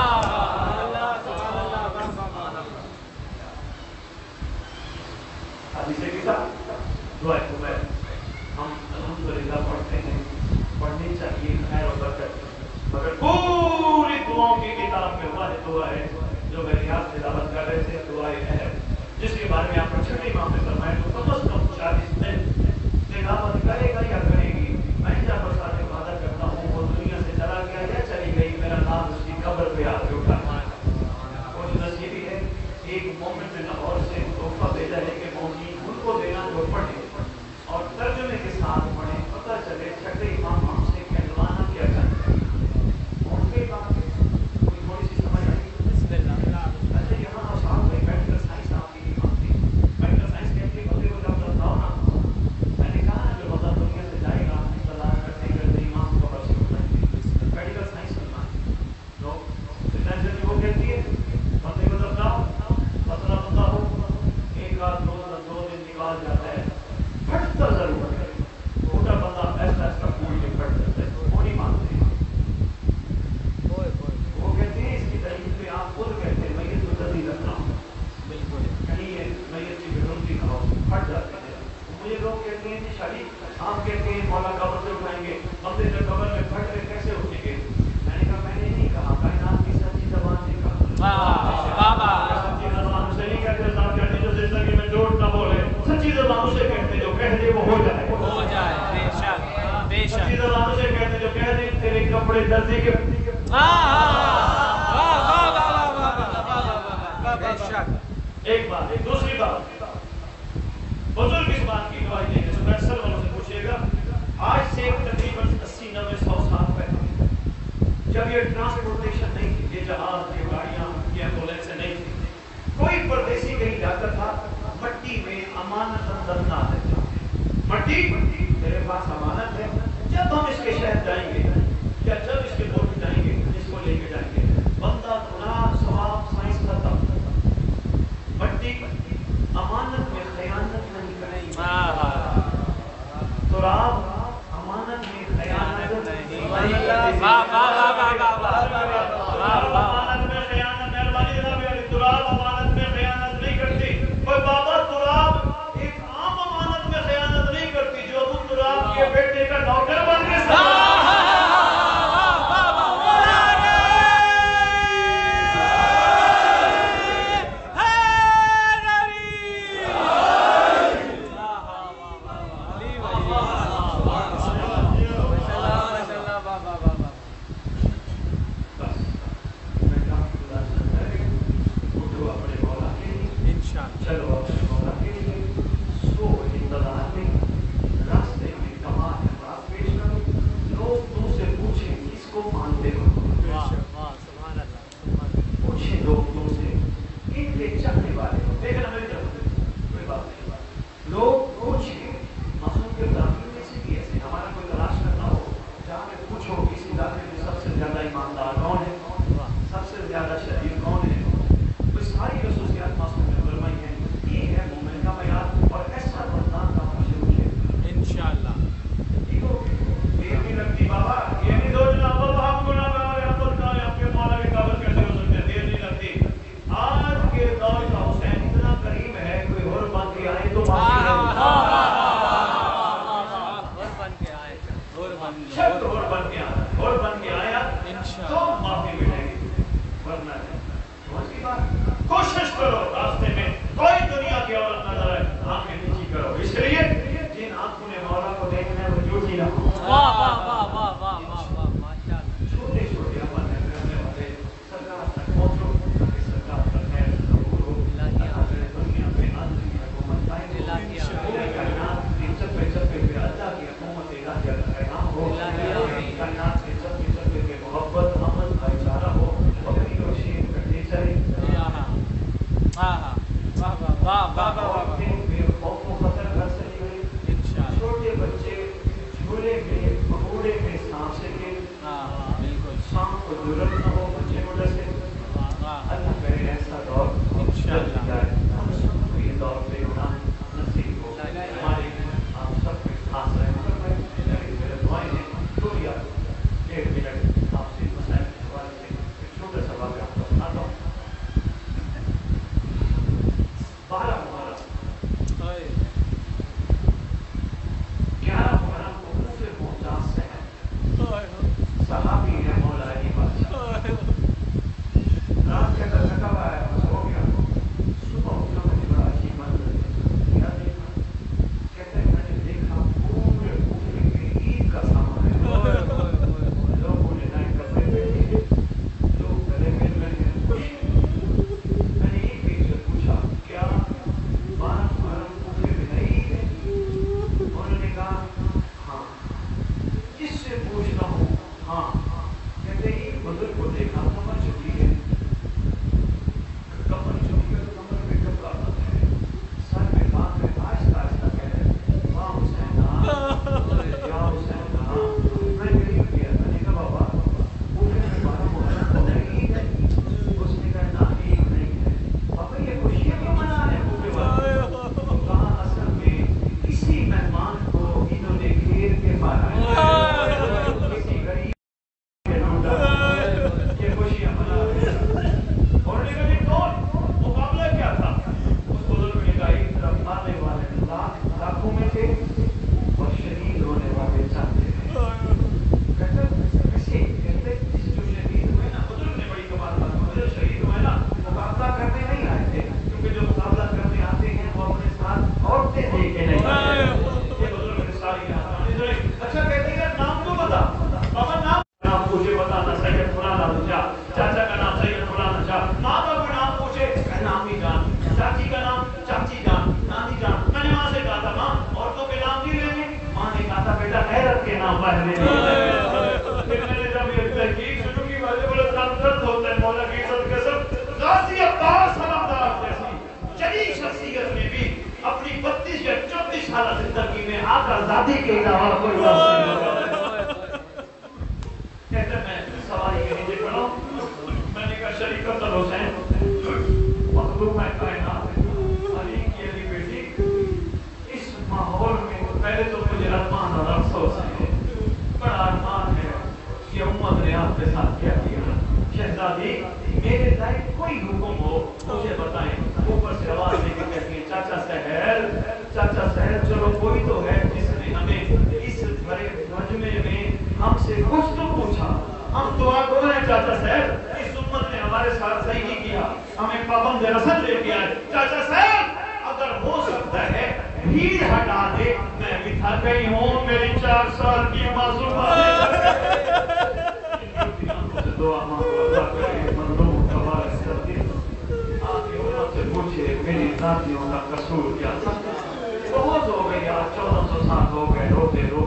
حدیث کسا دعائے تمہیں ہم الحمدللہ پڑھتے ہیں پڑھنی چاہیے خیر و برکت مگر پوری دعاؤں کی کتاب میں واحد دعا ہے جو میں ریاض تلاوت کر رہے تھے دعائے اہم جس کے بارے میں آپ نے چھٹے امام نے فرمایا تو کم از کم چالیس دن تلاوت کرے گا یا کرے گی. میں جب بسانے وعدہ کرتا ہوں وہ دنیا سے چلا گیا یا چلی گئی میرا نام اس کی قبر پہ آ کے اٹھا. کچھ نصیبی ہے ایک مومن نے لاہور سے تحفہ بھیجا ہے کہ مومنین ان کو دینا جو پڑھے اور ترجمے کے ساتھ پڑھیں پتہ چلے چھٹے امام ہم سے کہلوانا کیا چاہتے ہیں. ان کے بات کوئی تھوڑی سی سمجھ آئی. بسم اللہ. اچھا یہاں صاحب میں بیٹھ کر سائنس آپ کی نہیں مانتی. بیٹھ کر سائنس کہتی ہے بندے کو جب بتاؤ نا میں نے کہا جو بندہ دنیا سے جائے گا انتظار کرتے کرتے امام کو برسی اٹھائیں گے. میڈیکل سائنس نہیں مانتی. تو ڈیٹینشن وہ کہتی ہے بندے کو جب جاؤ پتلا بندہ ہو ایک آدھ دو دو دن نکال جاتا ہے پھٹتا ضرور ہے. چھوٹا بندہ ایسا ایسا پوری نہیں پھٹ جاتا ہے وہ نہیں مانتے. وہ کہتے ہیں اس کی دلیل پہ آپ خود کہتے ہیں میت تو جلدی رکھنا ہوں کہیں یہ میت کی بےروزگی نہ ہو پھٹ جاتے ہیں. مجھے لوگ کہتے ہیں جی شادی آپ کہتے ہیں مولا قبر سے اٹھائیں گے بندے جو قبر میں پھٹ رہے کیسے اٹھیں گے. میں نے کہا میں نے نہیں کہا کائنات کی سچی زبان نے کہا. سچی زبان اسے نہیں کہتے صاحب کہتے جو زندگی میں جھوٹ نہ بولے. سچی زبان اسے کہتے جو کہہ دے وہ ہو جائے ہو جائے. بے شک بے شک. سچی زبان اسے کہتے جو کہہ دے تیرے کپڑے درزی کے ایک بات. ایک دوسری بات بزرگ اس بات کی گواہی دیں گے. اکثر والوں سے پوچھئے گا آج سے تقریباً اسی نوے سو سال پہلے جب یہ ٹرانسپورٹیشن نہیں تھی یہ جہاز یہ گاڑیاں یہ ایمبولینس نہیں تھی کوئی پردیسی کہیں جاتا تھا مٹی میں امانت دفنا دیتا. مٹی میرے پاس امانت ہے جب ہم اس کے شہر جائیں گے یا جب اس کے ملک جائیں گے اس کو لے کے جائیں گے بندہ گناہ ثواب سائنس ختم. مٹی امانت میں خیانت نہیں کرے. تراب امانت میں خیانت نہیں. امانت میں خیانت مہربانی جناب علی. تراب امانت میں خیانت نہیں کرتی. کوئی بابا تراب ایک عام امانت میں خیانت نہیں کرتی جو ابو تراب کے بیٹے کا نوکر بن کے ساتھ یہ چاہنے والے لیکن ہمیں کوئی بات نہیں لوگ کچھ معصوم کے داخل میں سے بھی ایسے ہمارا کوئی تلاش کرنا ہو جہاں میں پوچھو کسی داخل میں سب سے زیادہ ایماندار کون ہے سب سے زیادہ شریف کون ہے وہ ساری خصوصیات معصوم میں فرمائی ہیں یہ ہے مومن کا معیار اور ایسا بندہ کا مجھے مجھے انشاءاللہ دیکھو یہ بھی لگتی بابا یہ نہیں سوچنا اللہ ہم گناہ گار ہیں عقل کا ہے اپنے مولا کی قابل کیسے ہو سکتے ہیں دیر نہیں لگتی آج کے دور کا حسین اتنا قریب ہے کوئی اور بن کے آئے تو شک اور بن کے آیا اور بن کے آیا تو معافی ملے گی ورنہ سمجھ کی بات کوشش کرو راستے میں کوئی دنیا کی عورت نظر ہے آنکھیں نیچی کرو اس لیے جن آنکھوں نے مولا کو دیکھنا ہے وہ جھوٹی نہ ہو واہ واہ واہ واہ واہ واہ واہ ماشاءاللہ چھوٹے چھوٹے اپن ہے کرنے والے سرکار تک پہنچو تاکہ سرکار کا خیر قبول ہو دنیا میں آدمی حکومت آئے پورے کائنات کی چپے چپے پہ اللہ کی حکومت الہیہ کا قیام ہو کائنات کے چپے چپے پہ محبت امن بھائی چارہ ہو اپنی روشنی کرتے چلے چھوٹے بچے جھولے میں پکوڑے میں سانپ سے کے سانپ کو ضرورت نہ ہو بچے کو ڈسے اللہ کرے ایسا دور ہم سب کو یہ دور بے گناہ نصیب ہو ہمارے آپ سب کے خاص رحمت میرے دعائیں ہیں تو یار ایک منٹ آپ سے مسائل کے حوالے سے ایک چھوٹا سا واقعہ آپ کو سناتا ہوں بارہ محرم گیارہ محرم کو کوفے پہنچا سحر صحابی ہے مولا علی بادشاہ رات کے اندر تھکا ہوا ہے بس ہو گیا صبح اٹھا مجھے بڑا عجیب منظر کیا دیکھا کہتے ہیں میں نے دیکھا پورے کوفے میں عید کا سامان ہے لوگوں نے نئے کپڑے پہنے لوگ گلے مل رہے ہیں خوش میں نے ایک ایک سے پوچھا کیا بارہ محرم کوفے میں نئی عید ہے انہوں نے کہا ہاں کس سے پوچھتا ہوں ہاں کہتے ہیں ایک بزرگ کو دیکھا کمر جھکی ہے کمر جھکی ہے تو کمر پہ کپڑا بند ہے سر پہ بات ہے آہستہ آہستہ کہہ رہے واہ حسین یا حسین میں غریب گیا میں نے کہا بابا کوفے میں بارہ محرم کو نئی عید ہے اس نے کہا نہ عید نہیں ہے بابا یہ خوشیاں کیوں منا رہے ہیں کوفے والے تو کہا اصل میں کسی مہمان کو انہوں نے گھیر کے مارا کسی غریب کے ڈھونڈا یہ خوشیاں منا رہے ہیں اور نے کہا یہ کون مقابلہ کیا تھا اس بزرگ نے کہا ایک طرف مارنے والے لاکھ لاکھوں میں تھے اور شہید ہونے والے چاہتے تھے کہتے کیسے کہتے جو شہید ہوئے نا بزرگ نے بڑی کمال بات جو شہید ہوئے نا مقابلہ کرنے نہیں آئے تھے کیونکہ جو مقابلہ کرنے آتے ہیں وہ اپنے ساتھ عورتیں دے کے نہیں آتے یہ بزرگ نے ساری اچھا کہتے ہیں نام تو بتا بابا نام نام پوچھے بتانا سید فلانا چا چاچا کا نام سید فلانا چا ماں کا کوئی نام پوچھے نامی جان چاچی کا نام چاچی جان نانی جان میں نے ماں سے کہا تھا ماں عورتوں کے نام نہیں لینے ماں نے کہا تھا بیٹا غیرت کے نام پہلے پھر میں نے جب یہ تحقیق شروع کی والے بولے درد ہوتا ہے مولا کی عزت کے سب غازی عباس سلامدار جیسی چلی شخصیت میں بھی اپنی بتیس یا چوتیس سالہ زندگی میں آقا ذاتی کے علاوہ کوئی لفظ نہیں ہوگا کہتے میں سواری کے نیچے کھڑا میں نے کہا شریکت الحسین مخلوق ہے کائنات علی کی علی بیٹی اس ماحول میں پہلے تو مجھے ارمان اور افسوس ہے بڑا ارمان ہے کہ امت نے آپ کے ساتھ کیا کیا شہزادی میرے لائق کوئی حکم ہو مجھے بتائیں اوپر سے آواز دے کے کہتی ہے چاچا سہیل چاچا سہیل چلو کوئی تو ہے جس نے ہمیں اس بڑے مجمع میں ہم سے کچھ تو پوچھا ہم دعا کرو ہیں چاچا سہیل اس امت نے ہمارے ساتھ صحیح نہیں کیا ہمیں پابند رسل لے کے آئے چاچا سہیل اگر ہو سکتا ہے بھیڑ ہٹا دے میں بھی تھک گئی ہوں میری چار سال کی معصوم دعا مانگو اللہ کرے مظلوم تبارک کر دے آپ کی امت سے پوچھے میری ذاتیوں کا قصور کیا تھا بہت ہو گئی آج چودہ سو سال ہو گئے روتے روتے